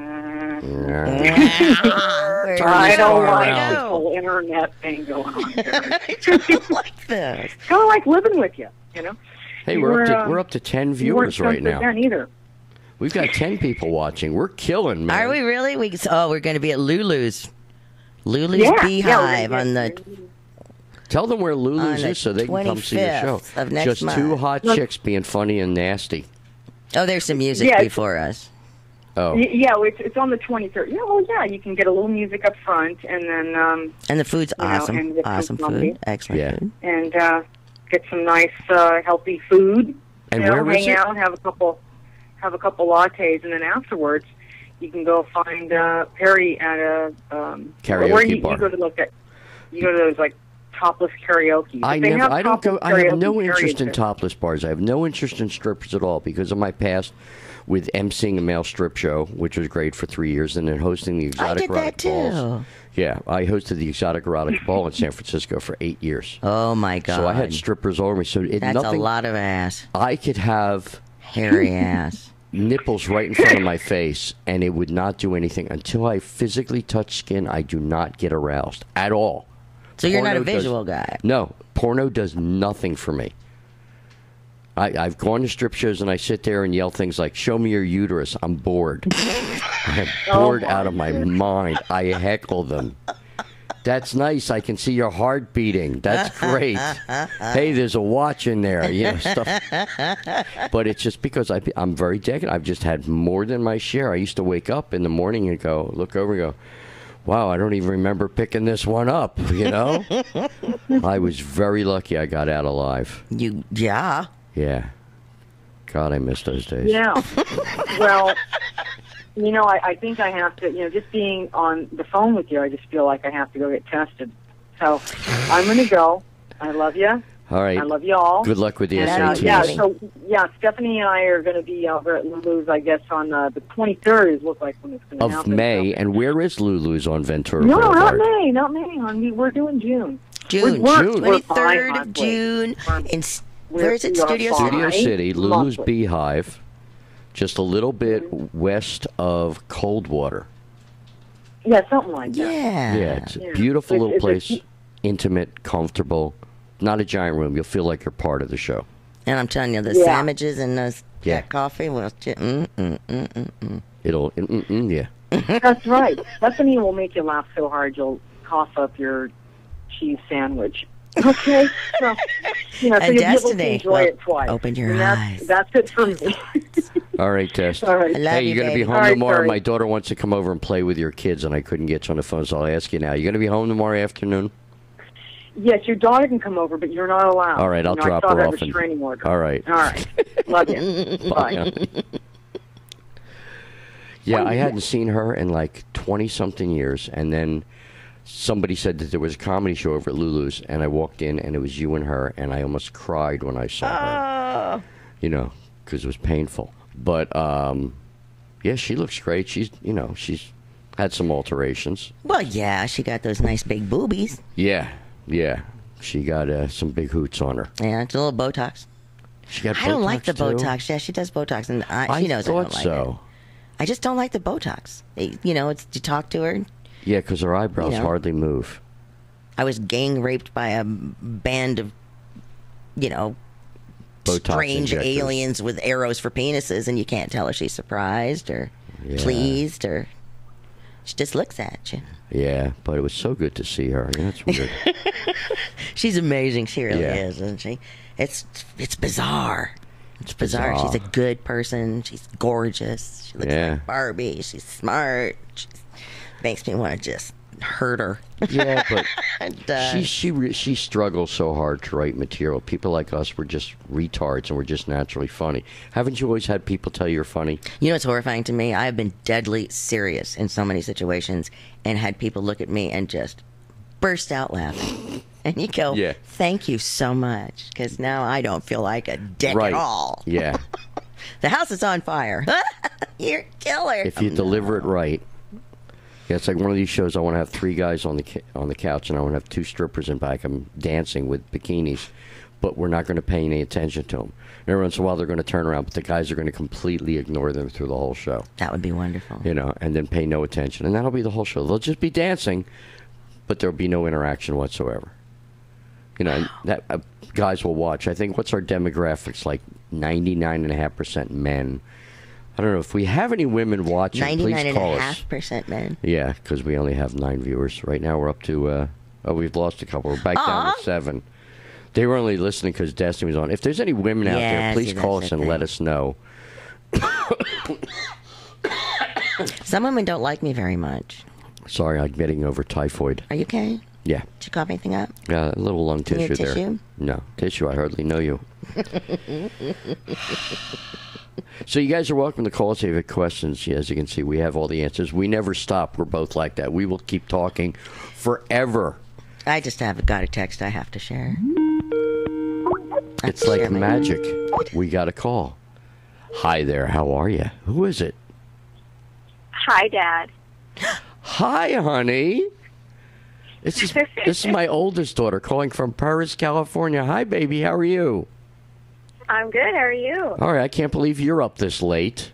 Turn I this don't car like around. this whole internet thing going on. I don't like this. Kind of like living with you, you know. Hey, You we're up were, to uh, we're up to ten you weren't viewers right sensitive now. then either. We've got ten people watching. We're killing, man. Are we really? We oh, we're going to be at Lulu's, Lulu's Yeah, yeah, we're Beehive gonna on get- the Tell them where On Lulu's the is so they can come see the show. twenty-fifth of next Just month. two hot chicks being funny and nasty. Oh, there's some music Yeah, it's- before us. Oh. Y- Yeah, well, it's, it's on the twenty-third. Yeah, well, yeah, you can get a little music up front, and then um, And the food's you know, awesome. and get some Awesome coffee. food. Excellent Yeah. food. and uh, get some nice, uh, healthy food. And you know, where is hang it? out, have a couple, have a couple lattes, and then afterwards, you can go find uh, Perry at a um, Karaoke where you, bar. You go to look at, you go to those like topless karaoke. I But they never. have I don't go. topless I have karaoke no interest in periods. topless bars. I have no interest in strippers at all because of my past with emceeing a male strip show, which was great for three years, and then hosting the exotic did that erotic balls. too. Yeah, I hosted the exotic erotic ball in San Francisco for eight years. Oh my God! So I had strippers all over me. So it, That's nothing. a lot of ass. I could have hairy ass nipples right in front of my face, and it would not do anything until I physically touch skin. I do not get aroused at all. So you're not a Porno does- visual guy. No, porno does nothing for me. I, I've gone to strip shows and I sit there and yell things like, "Show me your uterus." I'm bored. I'm bored out of my mind. I heckle them. That's nice. I can see your heart beating. That's great. Hey, there's a watch in there. You know, stuff. But it's just because I, I'm very decadent. I've just had more than my share. I used to wake up in the morning and go, look over and go, wow, I don't even remember picking this one up, you know? I was very lucky I got out alive. You, yeah. Yeah. God, I miss those days. Yeah. Well, you know, I, I think I have to, you know, just being on the phone with you, I just feel like I have to go get tested. So I'm going to go. I love you. All right. I love you all. Good luck with the And, S uh, A Ts. yeah, so, yeah, Stephanie and I are going to be over at Lulu's, I guess, on uh, the twenty-third, is look like when it's going to Of happen. May, and where is Lulu's on Ventura No, not Boulevard? May, not May, hon. We're doing June. June. We're, June. We're twenty-third fine, of June. In, We're- where is it? we are Studio fine. Studio City? City, Lulu's Lovely. Beehive, just a little bit west of Coldwater. Yeah, something like that. Yeah. Yeah, it's a Yeah. beautiful It's- little it's place, a- intimate, comfortable. Not a giant room. You'll feel like you're part of the show. And I'm telling you, the Yeah. sandwiches and the Yeah. coffee will just, mm, mm, mm, mm, mm. It'll, mm, mm, yeah. That's right. Stephanie will make you laugh so hard you'll cough up your cheese sandwich. Okay? So, you know, so And you'll be able to Destiny enjoy will it twice. open your And that's, eyes. That's it for me. All right, Tess. All right. I love Hey, you, you're going to be baby. home All right, tomorrow. Terry. My daughter wants to come over and play with your kids, and I couldn't get you on the phone, so I'll ask you now. You going to be home tomorrow afternoon? Yes, your daughter can come over, but you're not allowed. All right, I'll you know, drop I saw her that off. And, restraining order. all right. All right. Love you. Bye. Yeah, I hadn't seen her in like twenty-something years, and then somebody said that there was a comedy show over at Lulu's, and I walked in, and it was you and her, and I almost cried when I saw her. You know, because it was painful. But, um, yeah, she looks great. She's, you know, she's had some alterations. Well, yeah, she got those nice big boobies. Yeah, yeah. She got uh, some big hoots on her. Yeah, it's a little Botox. She got I don't like the Botox, too? Botox. Yeah, she does Botox, and I, I she knows I thought don't like so. it. I just don't like the Botox. It- you know, it's you talk to her. Yeah, because her eyebrows You know. hardly move. I was gang raped by a band of, you know, Botox strange injectors. aliens with arrows for penises, and you can't tell if she's surprised or Yeah. pleased or she just looks at you. Yeah, but it was so good to see her. Yeah, that's weird. She's amazing. She really Yeah. is, isn't she? It's it's bizarre. It's bizarre. bizarre. She's a good person. She's gorgeous. She looks Yeah. like Barbie. She's smart. She makes me want to just hurt her. Yeah, but And, uh, she she re- she struggles so hard to write material. People like us, we're just retards, and we're just naturally funny. Haven't you always had people tell you you're funny? You know what's horrifying to me? I've been deadly serious in so many situations and had people look at me and just burst out laughing. And you go, Yeah. thank you so much, because now I don't feel like a dick Right. at all. Yeah. The house is on fire. You're a killer. If you deliver it right. Yeah, it's like one of these shows. I want to have three guys on the ca- on the couch, and I want to have two strippers in back. I'm dancing with bikinis, but we're not going to pay any attention to them. And every once in a while, they're going to turn around, but the guys are going to completely ignore them through the whole show. That would be wonderful. You know, and then pay no attention, and that'll be the whole show. They'll just be dancing, but there'll be no interaction whatsoever. You know, and that uh, guys will watch. I think what's our demographics like? ninety-nine and a half percent men. I don't know if we have any women watching. ninety-nine Please and call a us. half percent men. Yeah, because we only have nine viewers right now. We're up to uh, Oh, we've lost a couple. We're back down Aw. to seven. They were only listening because Destiny was on. If there's any women out Yeah, there, please see, call that's us the and thing. let us know. Some women don't like me very much. Sorry, I'm getting over typhoid. Are you okay? Yeah. Did you cough anything up? Yeah, a little lung You need tissue there. tissue? No, tissue. I hardly know you. So you guys are welcome to call us if you have questions. As you can see, we have all the answers. We never stop. We're both like that. We will keep talking forever. I just have got a text I have to share. I have It's to like share my- magic. We got a call. Hi there. How are you? Who is it? Hi, Dad. Hi, honey. This is this is my oldest daughter calling from Paris, California. Hi, baby. How are you? I'm good. How are you? All right. I can't believe you're up this late.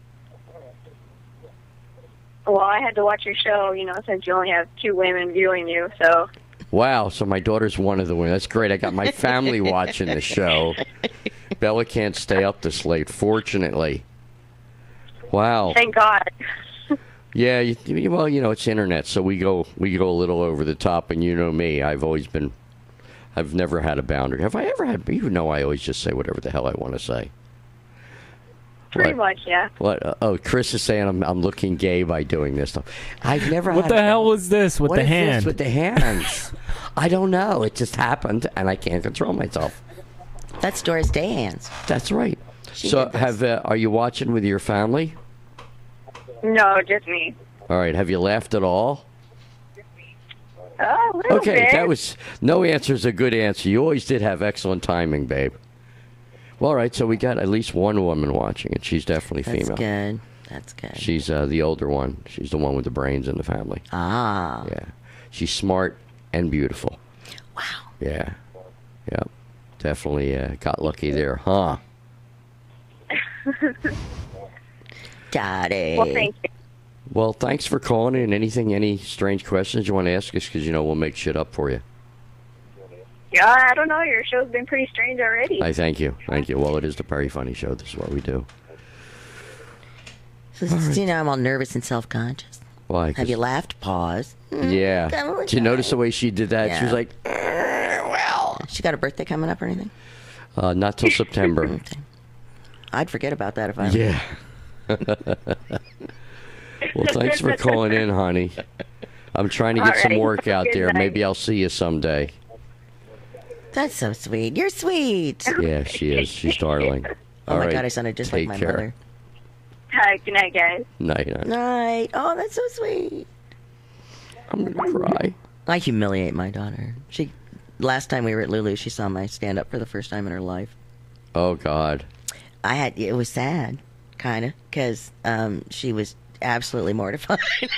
Well, I had to watch your show, you know, since you only have two women viewing you, so. Wow. So my daughter's one of the women. That's great. I got my family watching the show. Bella can't stay up this late, fortunately. Wow. Thank God. Yeah, you, you- well, you know, it's internet, so we go we go a little over the top, and you know me, I've always been, I've never had a boundary. Have I ever had? You know, I always just say whatever the hell I want to say. Pretty What? much, yeah. What? Uh, oh, Chris is saying I'm I'm looking gay by doing this stuff. I've never. What had the a- hell was this with What the is this hand? with the hands? I don't know. It just happened, and I can't control myself. That's Doris Day hands. That's right. She so, did this. have uh, are you watching with your family? No, just me. All right. Have you laughed at all? Oh, a little Okay, bit. that was no answer is a good answer. You always did have excellent timing, babe. Well, all right, so we got at least one woman watching, and she's definitely That's female. good. That's good. She's uh, the older one. She's the one with the brains in the family. Ah. Yeah, she's smart and beautiful. Wow. Yeah, yeah, definitely uh, got lucky there, huh? Daddy. Well, thank you. Well, thanks for calling in. Anything, any strange questions you want to ask us? Because you know we'll make shit up for you. Yeah, I don't know. Your show's been pretty strange already. I thank you, thank you. Well, it is the Perry Funny Show. This is what we do. So, you know, I'm all nervous and self-conscious. Why? Have 'Cause- you laughed? Pause. Yeah. Mm, Did you notice the way she did that? She was Yeah. like, well. She got a birthday coming up or anything? uh, not till September. Okay. I'd forget about that if I Yeah. Well, thanks for calling in, honey. I'm trying to get All some right. work out Good there. night. Maybe I'll see you someday. That's so sweet. You're sweet. Yeah, she is. She's darling. Oh All my right. God, I sounded just Take like my care. mother. Hi, good night, guys. Night, night. Night. Oh, that's so sweet. I'm gonna cry. I humiliate my daughter. She, last time we were at Lulu, she saw my stand up for the first time in her life. Oh God. I had it was sad, kind of, because um, she was absolutely mortified.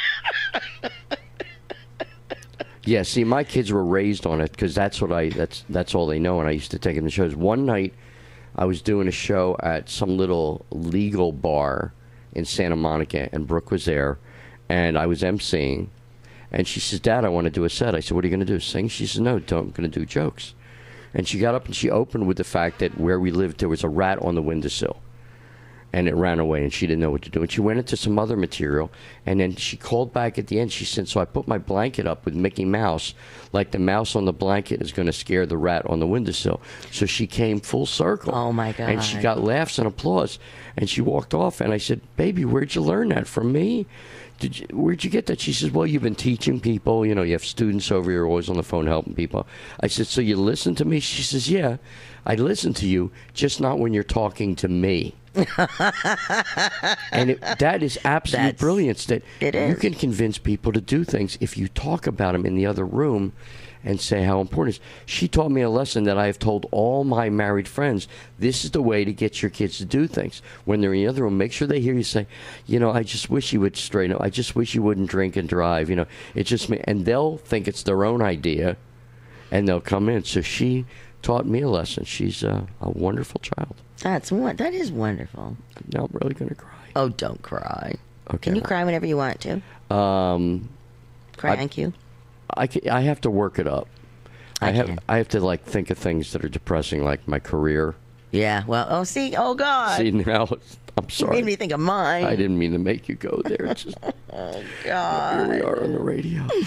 Yeah, see, my kids were raised on it because that's what I that's that's all they know. And I used to take them to shows. One night, I was doing a show at some little legal bar in Santa Monica, and Brooke was there, and I was emceeing, and she says, "Dad, I want to do a set." I said, "What are you going to do? Sing?" She says, "No, don't, I'm going to do jokes." And she got up and she opened with the fact that where we lived there was a rat on the windowsill. And it ran away, and she didn't know what to do. And she went into some other material, and then she called back at the end. She said, so I put my blanket up with Mickey Mouse, like the mouse on the blanket is going to scare the rat on the windowsill. So she came full circle. Oh, my God. And she got laughs and applause. And she walked off, and I said, baby, where'd you learn that from me? Did you, where'd you get that? She says, well, you've been teaching people. You know, you have students over here always on the phone helping people. I said, so you listen to me? She says, yeah, I listen to you, just not when you're talking to me. And it, that is absolute That's- brilliance. That it you is. can convince people to do things if you talk about them in the other room and say how important it is. She taught me a lesson that I have told all my married friends. This is the way to get your kids to do things. When they're in the other room, make sure they hear you say, you know, I just wish you would straighten up. I just wish you wouldn't drink and drive. You know, it's just me. And they'll think it's their own idea, and they'll come in. So she taught me a lesson. She's uh, a wonderful child. That's one. That is wonderful. Now I'm really going to cry. Oh, don't cry. Okay. Can you cry whenever you want to? Um, Cry, I- thank you. I, ca- I have to work it up. I, I have can. I have to like think of things that are depressing, like my career. Yeah. Well. Oh, see. Oh God. See now, it's- I'm You sorry. made me think of mine. I didn't mean to make you go there. It's just Oh here God. we are on the radio.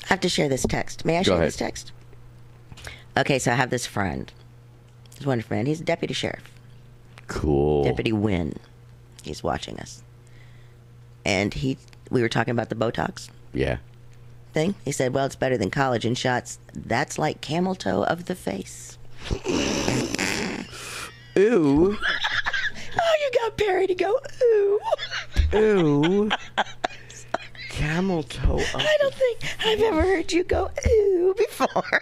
I have to share this text. May I Go share ahead. this text? Okay, so I have this friend. This one friend. He's a deputy sheriff. Cool. Deputy Wynn. He's watching us. And he, we were talking about the Botox Yeah. thing. He said, well, it's better than collagen shots. That's like camel toe of the face. Ooh. Oh, you got Perry to go, ooh. Ooh. Camel toe. Of I don't think I've ever heard you go, ooh, before.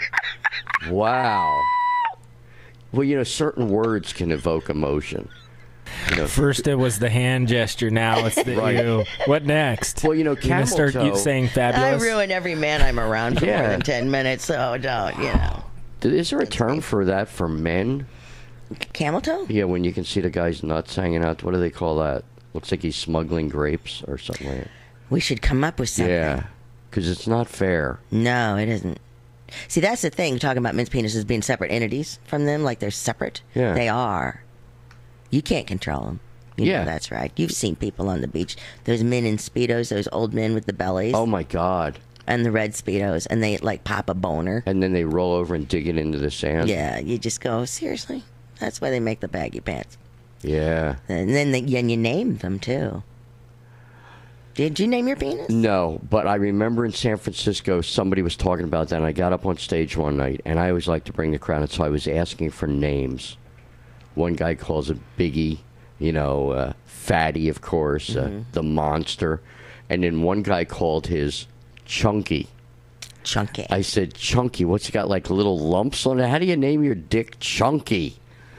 Wow. Well, you know, certain words can evoke emotion. You know, First it was the hand gesture, now it's the Right. you. What next? Well, you know, You're gonna camel start toe- you saying I fabulous. ruin every man I'm around for Yeah. more than ten minutes, so don't, you know. is there a term for that for men? Camel toe? Yeah, when you can see the guy's nuts hanging out. What do they call that? Looks like he's smuggling grapes or something like that. We should come up with something. Yeah, because it's not fair. No, it isn't. See, that's the thing, talking about men's penises being separate entities from them, like they're separate. Yeah. They are. You can't control them. You Yeah. know that's right. You've seen people on the beach. Those men in Speedos, those old men with the bellies. Oh, my God. And the red Speedos, and they, like, pop a boner. And then they roll over and dig it into the sand. Yeah, you just go, seriously? That's why they make the baggy pants. Yeah. And then they, and you name them, too. Did you name your penis? No, but I remember in San Francisco, somebody was talking about that, and I got up on stage one night, and I always like to bring the crowd, and so I was asking for names. One guy calls it Biggie, you know, uh, Fatty, of course, Mm-hmm. uh, the Monster, and then one guy called his Chunky. Chunky. I said, Chunky, what's it got, like little lumps on it? How do you name your dick Chunky?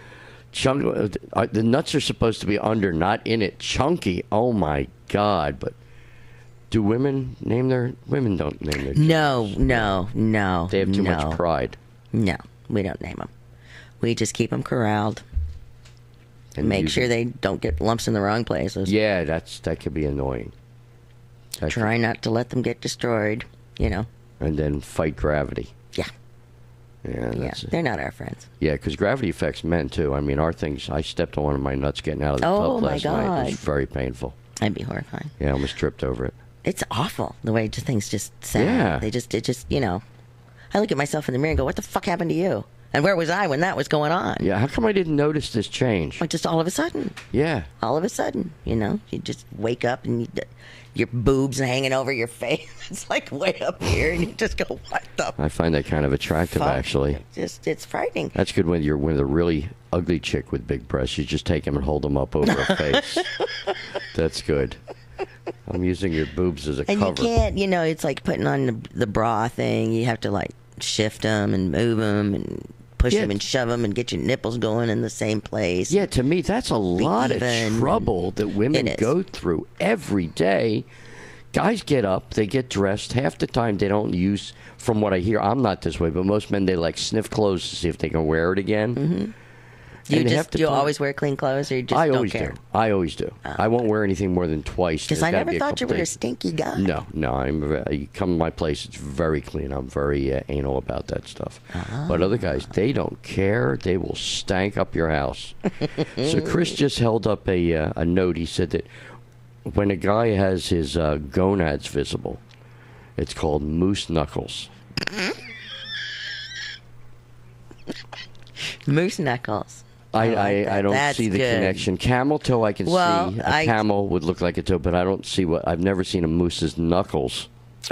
Chunk, uh, the nuts are supposed to be under, not in it. Chunky, oh my God, but... Do women name their... Women don't name their... No, no, no. They have too no. much pride. No, we don't name them. We just keep them corralled. And Make use sure them. they don't get lumps in the wrong places. Yeah, that's that could be annoying. That Try not to let them get destroyed, you know. could- and then fight gravity. Yeah. Yeah, Yeah, that's it. they're not our friends. Yeah, because gravity affects men, too. I mean, our things... I stepped on one of my nuts getting out of the Oh, tub my last night. It God. was very painful. I'd be horrified. Yeah, I almost tripped over it. It's awful the way just things just sad. Yeah. They just, it just, you know. I look at myself in the mirror and go, "What the fuck happened to you?" And where was I when that was going on? Yeah, how come I didn't notice this change? Like just all of a sudden. Yeah. All of a sudden, you know, you just wake up and you, your boobs hanging over your face. It's like way up here, and you just go, "What the?" I find that kind of attractive, fuck? actually. Just, it's frightening. That's good when you're with a really ugly chick with big breasts. You just take them and hold them up over her face. That's good. I'm using your boobs as a And cover. you can't, you know, it's like putting on the, the bra thing. You have to like shift them and move them and push Yeah. them and shove them and get your nipples going in the same place. Yeah, to me, that's a lot of even. trouble that women It is. go through every day. Guys get up, they get dressed. Half the time, they don't use, from what I hear, I'm not this way, but most men, they like sniff clothes to see if they can wear it again. Mm-hmm. You And half just the you time- always wear clean clothes, or you just I don't always care? do. I always do. I won't wear anything more than twice. Because There's I gotta never be a thought you couple were a days. stinky guy. No, no. I'm. ve- You come to my place, it's very clean. I'm very uh, anal about that stuff. But other guys, they don't care. They will stank up your house. So Chris just held up a uh, a note. He said that when a guy has his uh, gonads visible, it's called moose knuckles. Moose knuckles. I, like I, that. I don't That's see the good. connection. Camel toe I can Well, see. A I- camel would look like a toe, but I don't see what... I've never seen a moose's knuckles.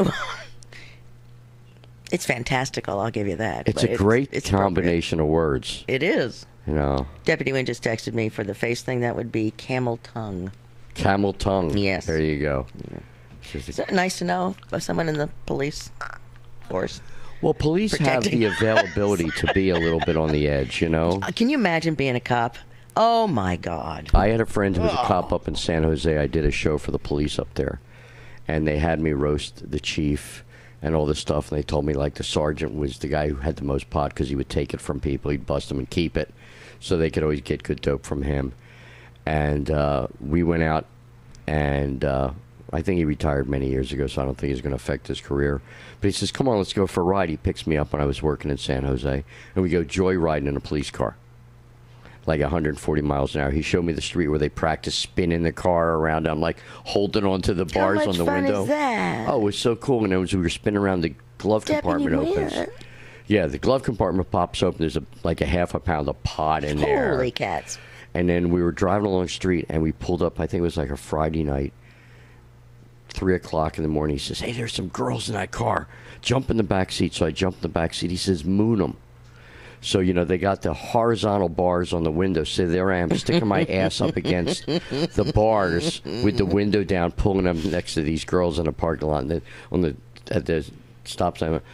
It's fantastical, I'll give you that. It's but a great it's combination of words. It is. You know, Deputy Wynn just texted me for the face thing. That would be camel tongue. camel tongue. Yes. There you go. Is that nice to know of someone in the police force? Well, police have Protecting the availability to be a little bit on the edge, you know? Uh, Can you imagine being a cop? Oh my God. I had a friend who was a cop up in San Jose. I did a show for the police up there, and they had me roast the chief and all this stuff, and they told me, like, the sergeant was the guy who had the most pot because he would take it from people. He'd bust them and keep it, so they could always get good dope from him. And uh, we went out, and uh, I think he retired many years ago, so I don't think he's going to affect his career. But he says, come on, let's go for a ride. He picks me up when I was working in San Jose, and we go joyriding in a police car. like one hundred forty miles an hour. He showed me the street where they practice spinning the car around. I'm like holding onto the bars How much on the fun window. Is that? Oh, it was so cool. And as we were spinning around, the glove compartment Deputy opens. Mayor. Yeah, the glove compartment pops open. There's a like a half a pound of pot in there. Holy cats. And then we were driving along the street, and we pulled up. I think it was like a Friday night, three o'clock in the morning. He says, "Hey, there's some girls in that car. Jump in the back seat." So I jumped in the back seat. He says, "Moon them." So, you know, they got the horizontal bars on the window. So there I am, sticking my ass up against the bars with the window down, pulling them next to these girls in the parking lot. And the, on the at the stop sign, I went,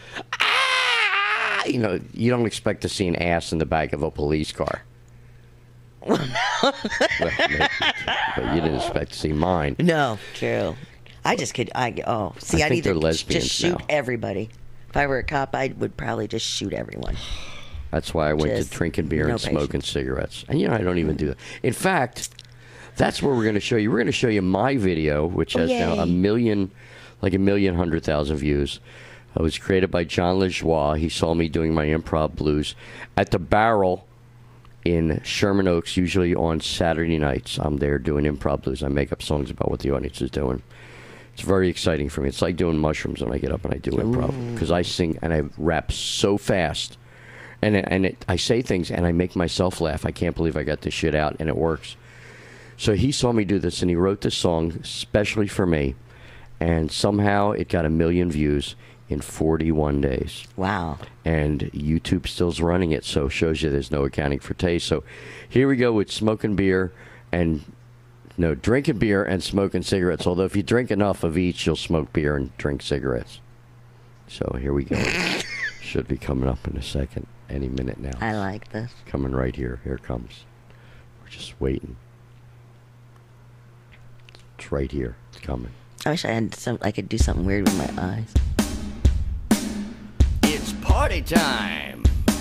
ah! You know, you don't expect to see an ass in the back of a police car. Well, maybe, but you didn't expect to see mine. No, true. I just could. I oh, see, I I'd think either they're lesbians just shoot now. everybody. If I were a cop, I would probably just shoot everyone. That's why I went Just to drinking beer no and smoking cigarettes. And, you know, I don't even do that. In fact, that's what we're going to show you. We're going to show you my video, which Oh, has now yay. a million, like a million hundred thousand views. It was created by John LeJoie. He saw me doing my improv blues at the Barrel in Sherman Oaks, usually on Saturday nights. I'm there doing improv blues. I make up songs about what the audience is doing. It's very exciting for me. It's like doing mushrooms when I get up and I do improv. Because I sing and I rap so fast. And it, and it, I say things and I make myself laugh. I can't believe I got this shit out, and it works. So he saw me do this, and he wrote this song especially for me. And somehow it got a million views in forty-one days. Wow. And YouTube still's running it, so it shows you there's no accounting for taste. So here we go with smoking beer and, no, drinking beer and smoking cigarettes. Although if you drink enough of each, you'll smoke beer and drink cigarettes. So here we go. Should be coming up in a second. Any minute now. I like this. Coming right here. Here it comes. We're just waiting. It's right here. It's coming. I wish I had some. I could do something weird with my eyes. It's party time.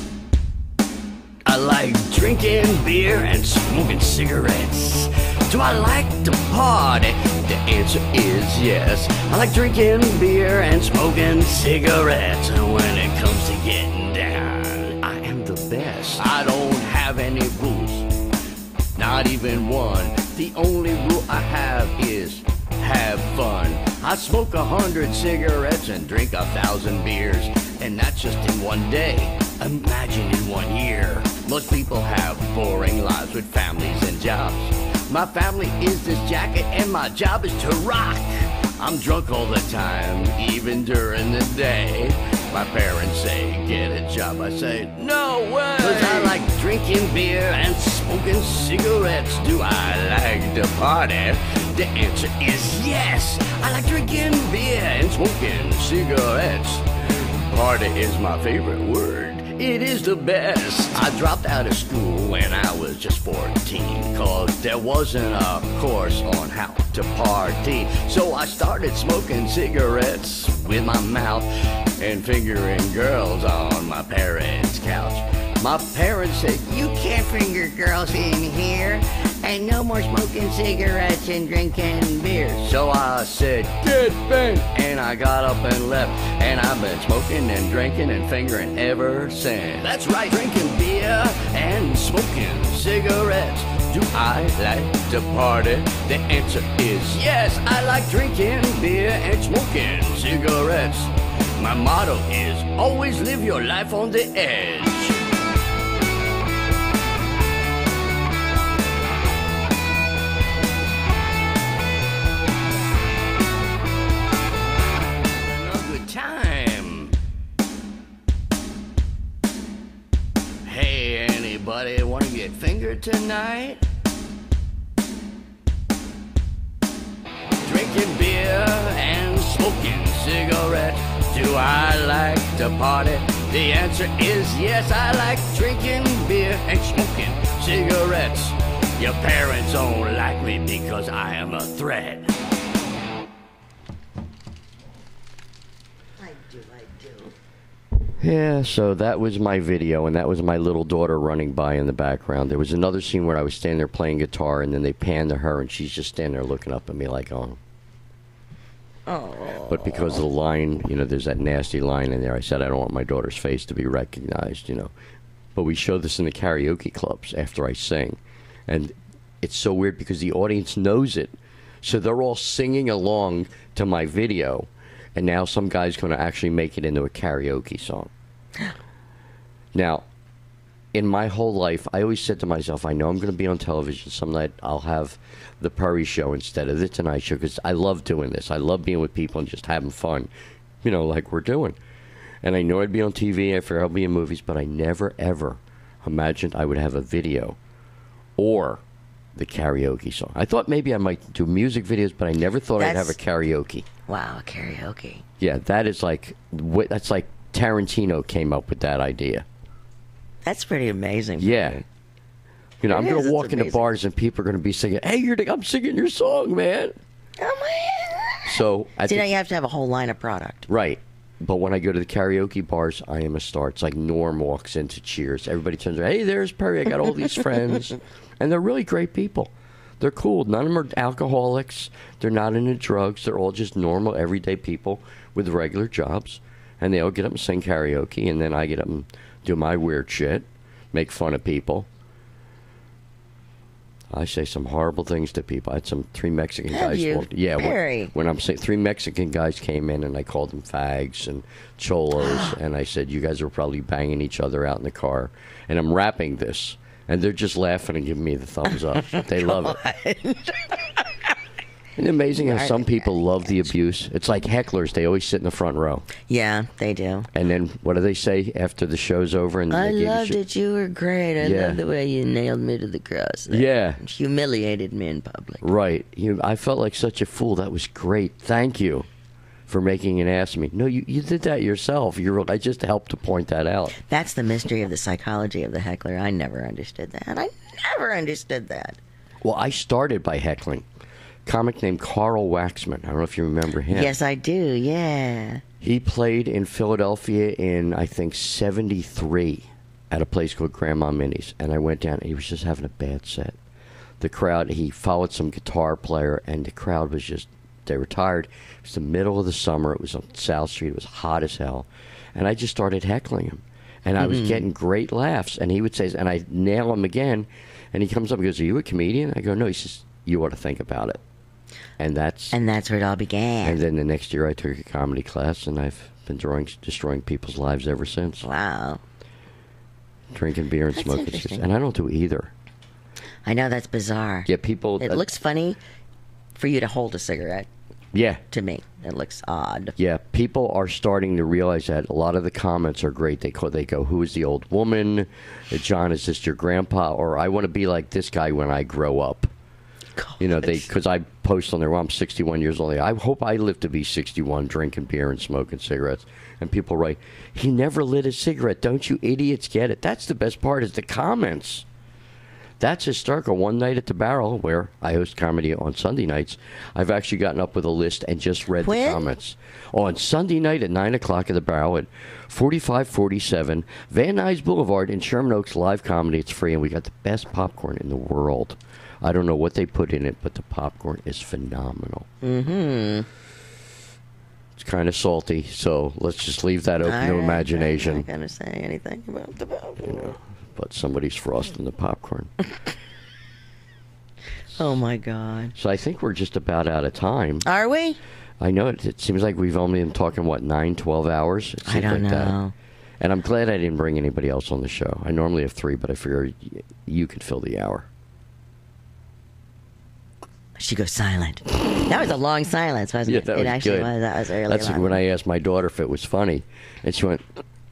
I like drinking beer and smoking cigarettes. Do I like to party? The answer is yes. I like drinking beer and smoking cigarettes. And when it comes to getting down, I am the best. I don't have any rules, not even one. The only rule I have is have fun. I smoke a hundred cigarettes and drink a thousand beers, and that's just in one day. Imagine in one year. Most people have boring lives with families and jobs. My family is this jacket and my job is to rock. I'm drunk all the time, even during the day. My parents say, get a job. I say, no way. Cause I like drinking beer and smoking cigarettes. Do I like to party? The answer is yes. I like drinking beer and smoking cigarettes. Party is my favorite word. It is the best. I dropped out of school when I was just fourteen, cause there wasn't a course on how to party. So I started smoking cigarettes with my mouth and fingering girls on my parents' couch. My parents said, you can't finger girls in here, and no more smoking cigarettes and drinking beer. So I said, get bent, and I got up and left, and I've been smoking and drinking and fingering ever since. That's right, drinking beer and smoking cigarettes. Do I like to party? The answer is yes, I like drinking beer and smoking cigarettes. My motto is always live your life on the edge. Time. Hey, anybody want to get fingered tonight? Drinking beer and smoking cigarettes. Do I like to party? The answer is yes, I like drinking beer and smoking cigarettes. Your parents don't like me because I am a threat. Yeah, so that was my video, and that was my little daughter running by in the background. There was another scene where I was standing there playing guitar, and then they panned to her, and she's just standing there looking up at me like, oh. Oh. But because of the line, you know, there's that nasty line in there, I said I don't want my daughter's face to be recognized, you know. but we show this in the karaoke clubs after I sing. And it's so weird because the audience knows it. So they're all singing along to my video, and now some guy's going to actually make it into a karaoke song. Now, in my whole life, I always said to myself, I know I'm going to be on television. Some night I'll have the Perry Show instead of the Tonight Show, because I love doing this. I love being with people and just having fun, you know, like we're doing. And I know I'd be on T V, I figured I'll be in movies, but I never, ever imagined I would have a video or the karaoke song. I thought maybe I might do music videos, but I never thought That's, I'd have a karaoke. Wow, karaoke. Yeah, that is like, that's like Tarantino came up with that idea. That's pretty amazing. Yeah. You know, It I'm going is, to it's walk into amazing. bars and people are going to be singing, hey, you're the, I'm singing your song, man. Oh, my. So, at See, the, now you have to have a whole line of product. right. But when I go to the karaoke bars, I am a star. It's like Norm walks into Cheers. Everybody turns around, hey, there's Perry. I got all these friends. And they're really great people. They're cool. None of them are alcoholics. They're not into drugs. They're all just normal, everyday people with regular jobs. And they all get up and sing karaoke, and then I get up and do my weird shit, make fun of people. I say some horrible things to people. I had some three Mexican Have guys. you? Walk, yeah, Perry. when, when I'm saying three Mexican guys came in, and I called them fags and cholos, and I said, you guys are probably banging each other out in the car. And I'm rapping this, and they're just laughing and giving me the thumbs up. They love it. Isn't it amazing how some people love the abuse? It's like hecklers. They always sit in the front row. Yeah, they do. And then what do they say after the show's over? And I they give loved you it. You were great. I Yeah. love the way you nailed me to the cross. There. Yeah. Humiliated me in public. Right. You, I felt like such a fool. That was great. Thank you for making an ass of me. No, you, you did that yourself. You were, I just helped to point that out. That's the mystery of the psychology of the heckler. I never understood that. I never understood that. Well, I started by heckling. Comic named Carl Waxman. I don't know if you remember him. Yes, I do. Yeah. He played in Philadelphia in, I think, seventy-three at a place called Grandma Minnie's. And I went down, and he was just having a bad set. The crowd, he followed some guitar player, and the crowd was just, they were tired. It was the middle of the summer. It was on South Street. It was hot as hell. And I just started heckling him. And I was Mhm. getting great laughs. And he would say, and I nail him again. And he comes up and goes, are you a comedian? I go, no. He says, you ought to think about it. And that's and that's where it all began. And then the next year I took a comedy class, and I've been drawing, destroying people's lives ever since. Wow. Drinking beer and That's smoking interesting. cigarettes. And I don't do either. I know that's bizarre. Yeah, people... It uh, looks funny for you to hold a cigarette. Yeah. To me, it looks odd. Yeah, people are starting to realize that. A lot of the comments are great. They call, they go, who is the old woman? Uh, John, is this your grandpa? Or I want to be like this guy when I grow up. You know, they because I post on there, well, I'm sixty-one years old. I hope I live to be sixty-one, drinking beer and smoking cigarettes. And people write, he never lit a cigarette. Don't you idiots get it? That's the best part, is the comments. That's hysterical. One night at the Barrel, where I host comedy on Sunday nights, I've actually gotten up with a list and just read When? the comments. On Sunday night at nine o'clock at the Barrel at forty-five forty-seven Van Nuys Boulevard in Sherman Oaks, live comedy. It's free, and we got the best popcorn in the world. I don't know what they put in it, but the popcorn is phenomenal. Mm-hmm. It's kind of salty, so let's just leave that open All to right, imagination. I'm not going to say anything about the popcorn. You know, but somebody's frosting the popcorn. Oh, my God. So I think we're just about out of time. Are we? I know it. It seems like we've only been talking, what, nine, twelve hours? It I seems don't like that. know. And I'm glad I didn't bring anybody else on the show. I normally have three, but I figure y- you could fill the hour. She goes silent. That was a long silence, wasn't Yeah, it? that it was actually good. was. That was really That's long. like when I asked my daughter if it was funny, and she went,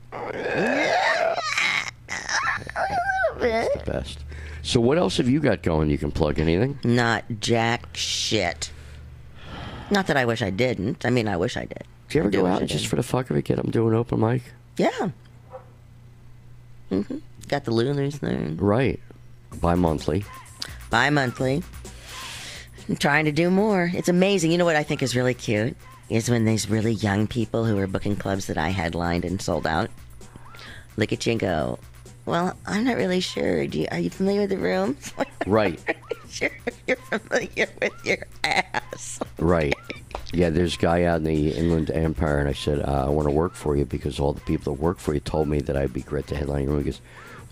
bit. the best. So what else have you got going? You can plug anything? Not jack shit. Not that I wish I didn't. I mean, I wish I did. Do you ever I do go wish out I and just did. for the fuck of it get up and do an open mic? Yeah. hmm Got the Lunars thing. Right. Bi-monthly. Bi-monthly. I'm trying to do more. It's amazing. You know what I think is really cute? Is when these really young people who are booking clubs that I headlined and sold out look at you and go, well, I'm not really sure. Do you, are you familiar with the room? Right. Sure, you're familiar with your ass. Right. Yeah, there's a guy out in the Inland Empire, and I said, uh, I want to work for you because all the people that work for you told me that I'd be great to headline your room. He goes,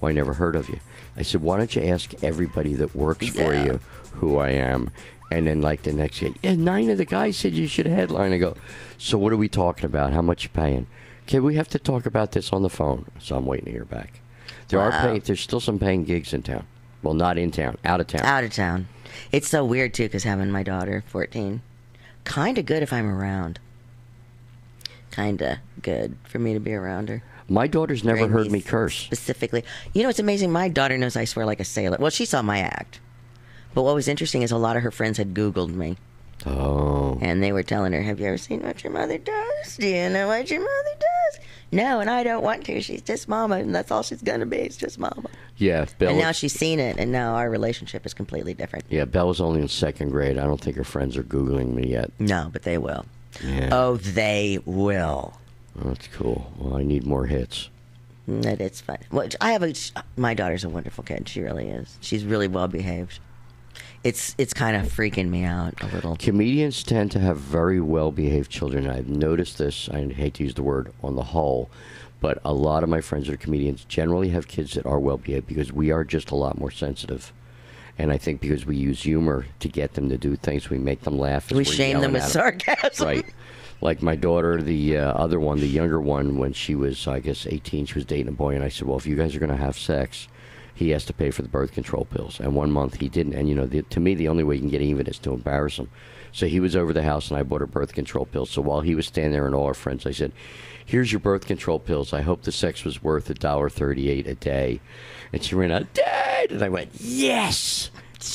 Well, I never heard of you. I said, why don't you ask everybody that works for Yeah. you who I am? And then, like, the next day, yeah, nine of the guys said you should headline. I go, so what are we talking about? How much you paying? Okay, we have to talk about this on the phone. So I'm waiting to hear back. There Wow. are paying, there's still some paying gigs in town. Well, not in town, out of town. Out of town. It's so weird, too, because having my daughter, fourteen, kind of good if I'm around. Kind of good for me to be around her. My daughter's never Very heard me nice. curse. Specifically. You know, it's amazing. My daughter knows I swear like a sailor. Well, she saw my act. But what was interesting is a lot of her friends had Googled me. Oh. And they were telling her, have you ever seen what your mother does? Do you know what your mother does? No, and I don't want to. She's just mama, and that's all she's going to be. It's just mama. Yeah, Bella. And now she's seen it, and now our relationship is completely different. Yeah, Bella's only in second grade. I don't think her friends are Googling me yet. No, but they will. Yeah. Oh, they will. Oh, that's cool. Well, I need more hits. That it's fun. Well, I have a. My daughter's a wonderful kid. She really is. She's really well behaved. It's it's kind of freaking me out a little. Comedians tend to have very well-behaved children. I've noticed this. I hate to use the word on the whole, but a lot of my friends that are comedians generally have kids that are well-behaved because we are just a lot more sensitive. And I think because we use humor to get them to do things, we make them laugh. as We we're shame them yelling with at 'em. sarcasm. Right. Like my daughter, the uh, other one, the younger one, when she was, I guess, eighteen, she was dating a boy, and I said, well, if you guys are going to have sex, he has to pay for the birth control pills. And one month he didn't. And, you know, the, to me, the only way you can get even is to embarrass him. So he was over the house, and I bought her birth control pills. So while he was standing there and all our friends, I said, here's your birth control pills. I hope the sex was worth one dollar thirty-eight a day. And she ran out, Dad! And I went, yes!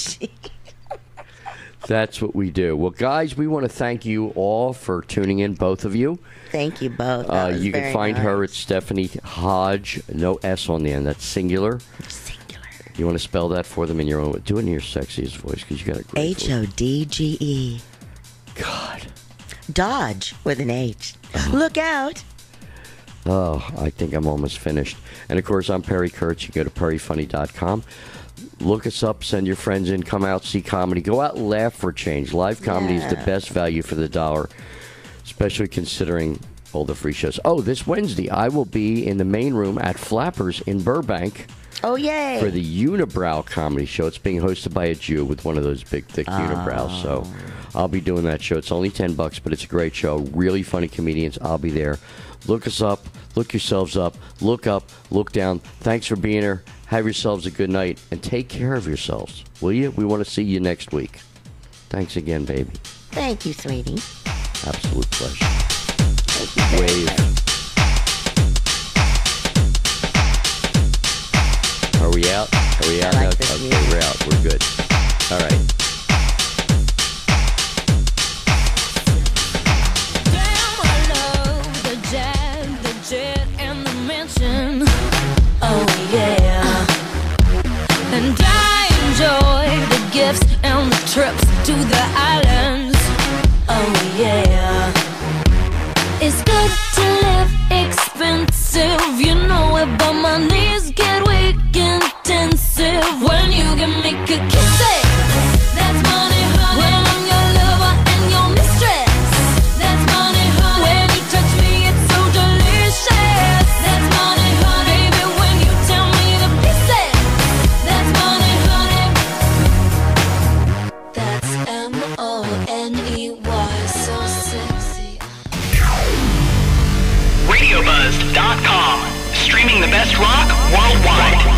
That's what we do. Well, guys, we want to thank you all for tuning in, both of you. Thank you both. Uh, That was you can very find nice. her at Stephanie Hodge, no S on the end. That's singular. Singular. You want to spell that for them in your own? Do it in your sexiest voice because you got a great H O D G E. God. Dodge with an H. Look out. Oh, I think I'm almost finished. And of course, I'm Perry Kurtz. You go to Perry Funny dot com. Look us up, send your friends in, come out, see comedy. Go out and laugh for change. Live comedy is the Yeah. best value for the dollar, especially considering all the free shows. Oh, this Wednesday, I will be in the main room at Flappers in Burbank Oh, yay. for the Unibrow comedy show. It's being hosted by a Jew with one of those big, thick unibrows. So I'll be doing that show. It's only ten bucks, but it's a great show. Really funny comedians. I'll be there. Look us up. Look yourselves up. Look up. Look down. Thanks for being here. Have yourselves a good night, and take care of yourselves, will you? We want to see you next week. Thanks again, baby. Thank you, sweetie. Absolute pleasure. Thank you very Wave. much. Are we out? Are we out I like now? this Okay, music. we're out. We're good. All right. Damn, I love the jet, the jet, and the mansion. Oh yeah. And I enjoy the gifts and the trips to the islands. Oh yeah. It's good to live expensive, you know it, but my knees get weak intensive when you can make a kiss it. That's money, honey. When I'm your lover and your mistress. That's money, honey. When you touch me, it's so delicious. That's money, honey. Baby, when you tell me to pieces. That's money, honey. That's M O N E Y, so sexy. Radiobuzzd dot com. Streaming the best rock worldwide.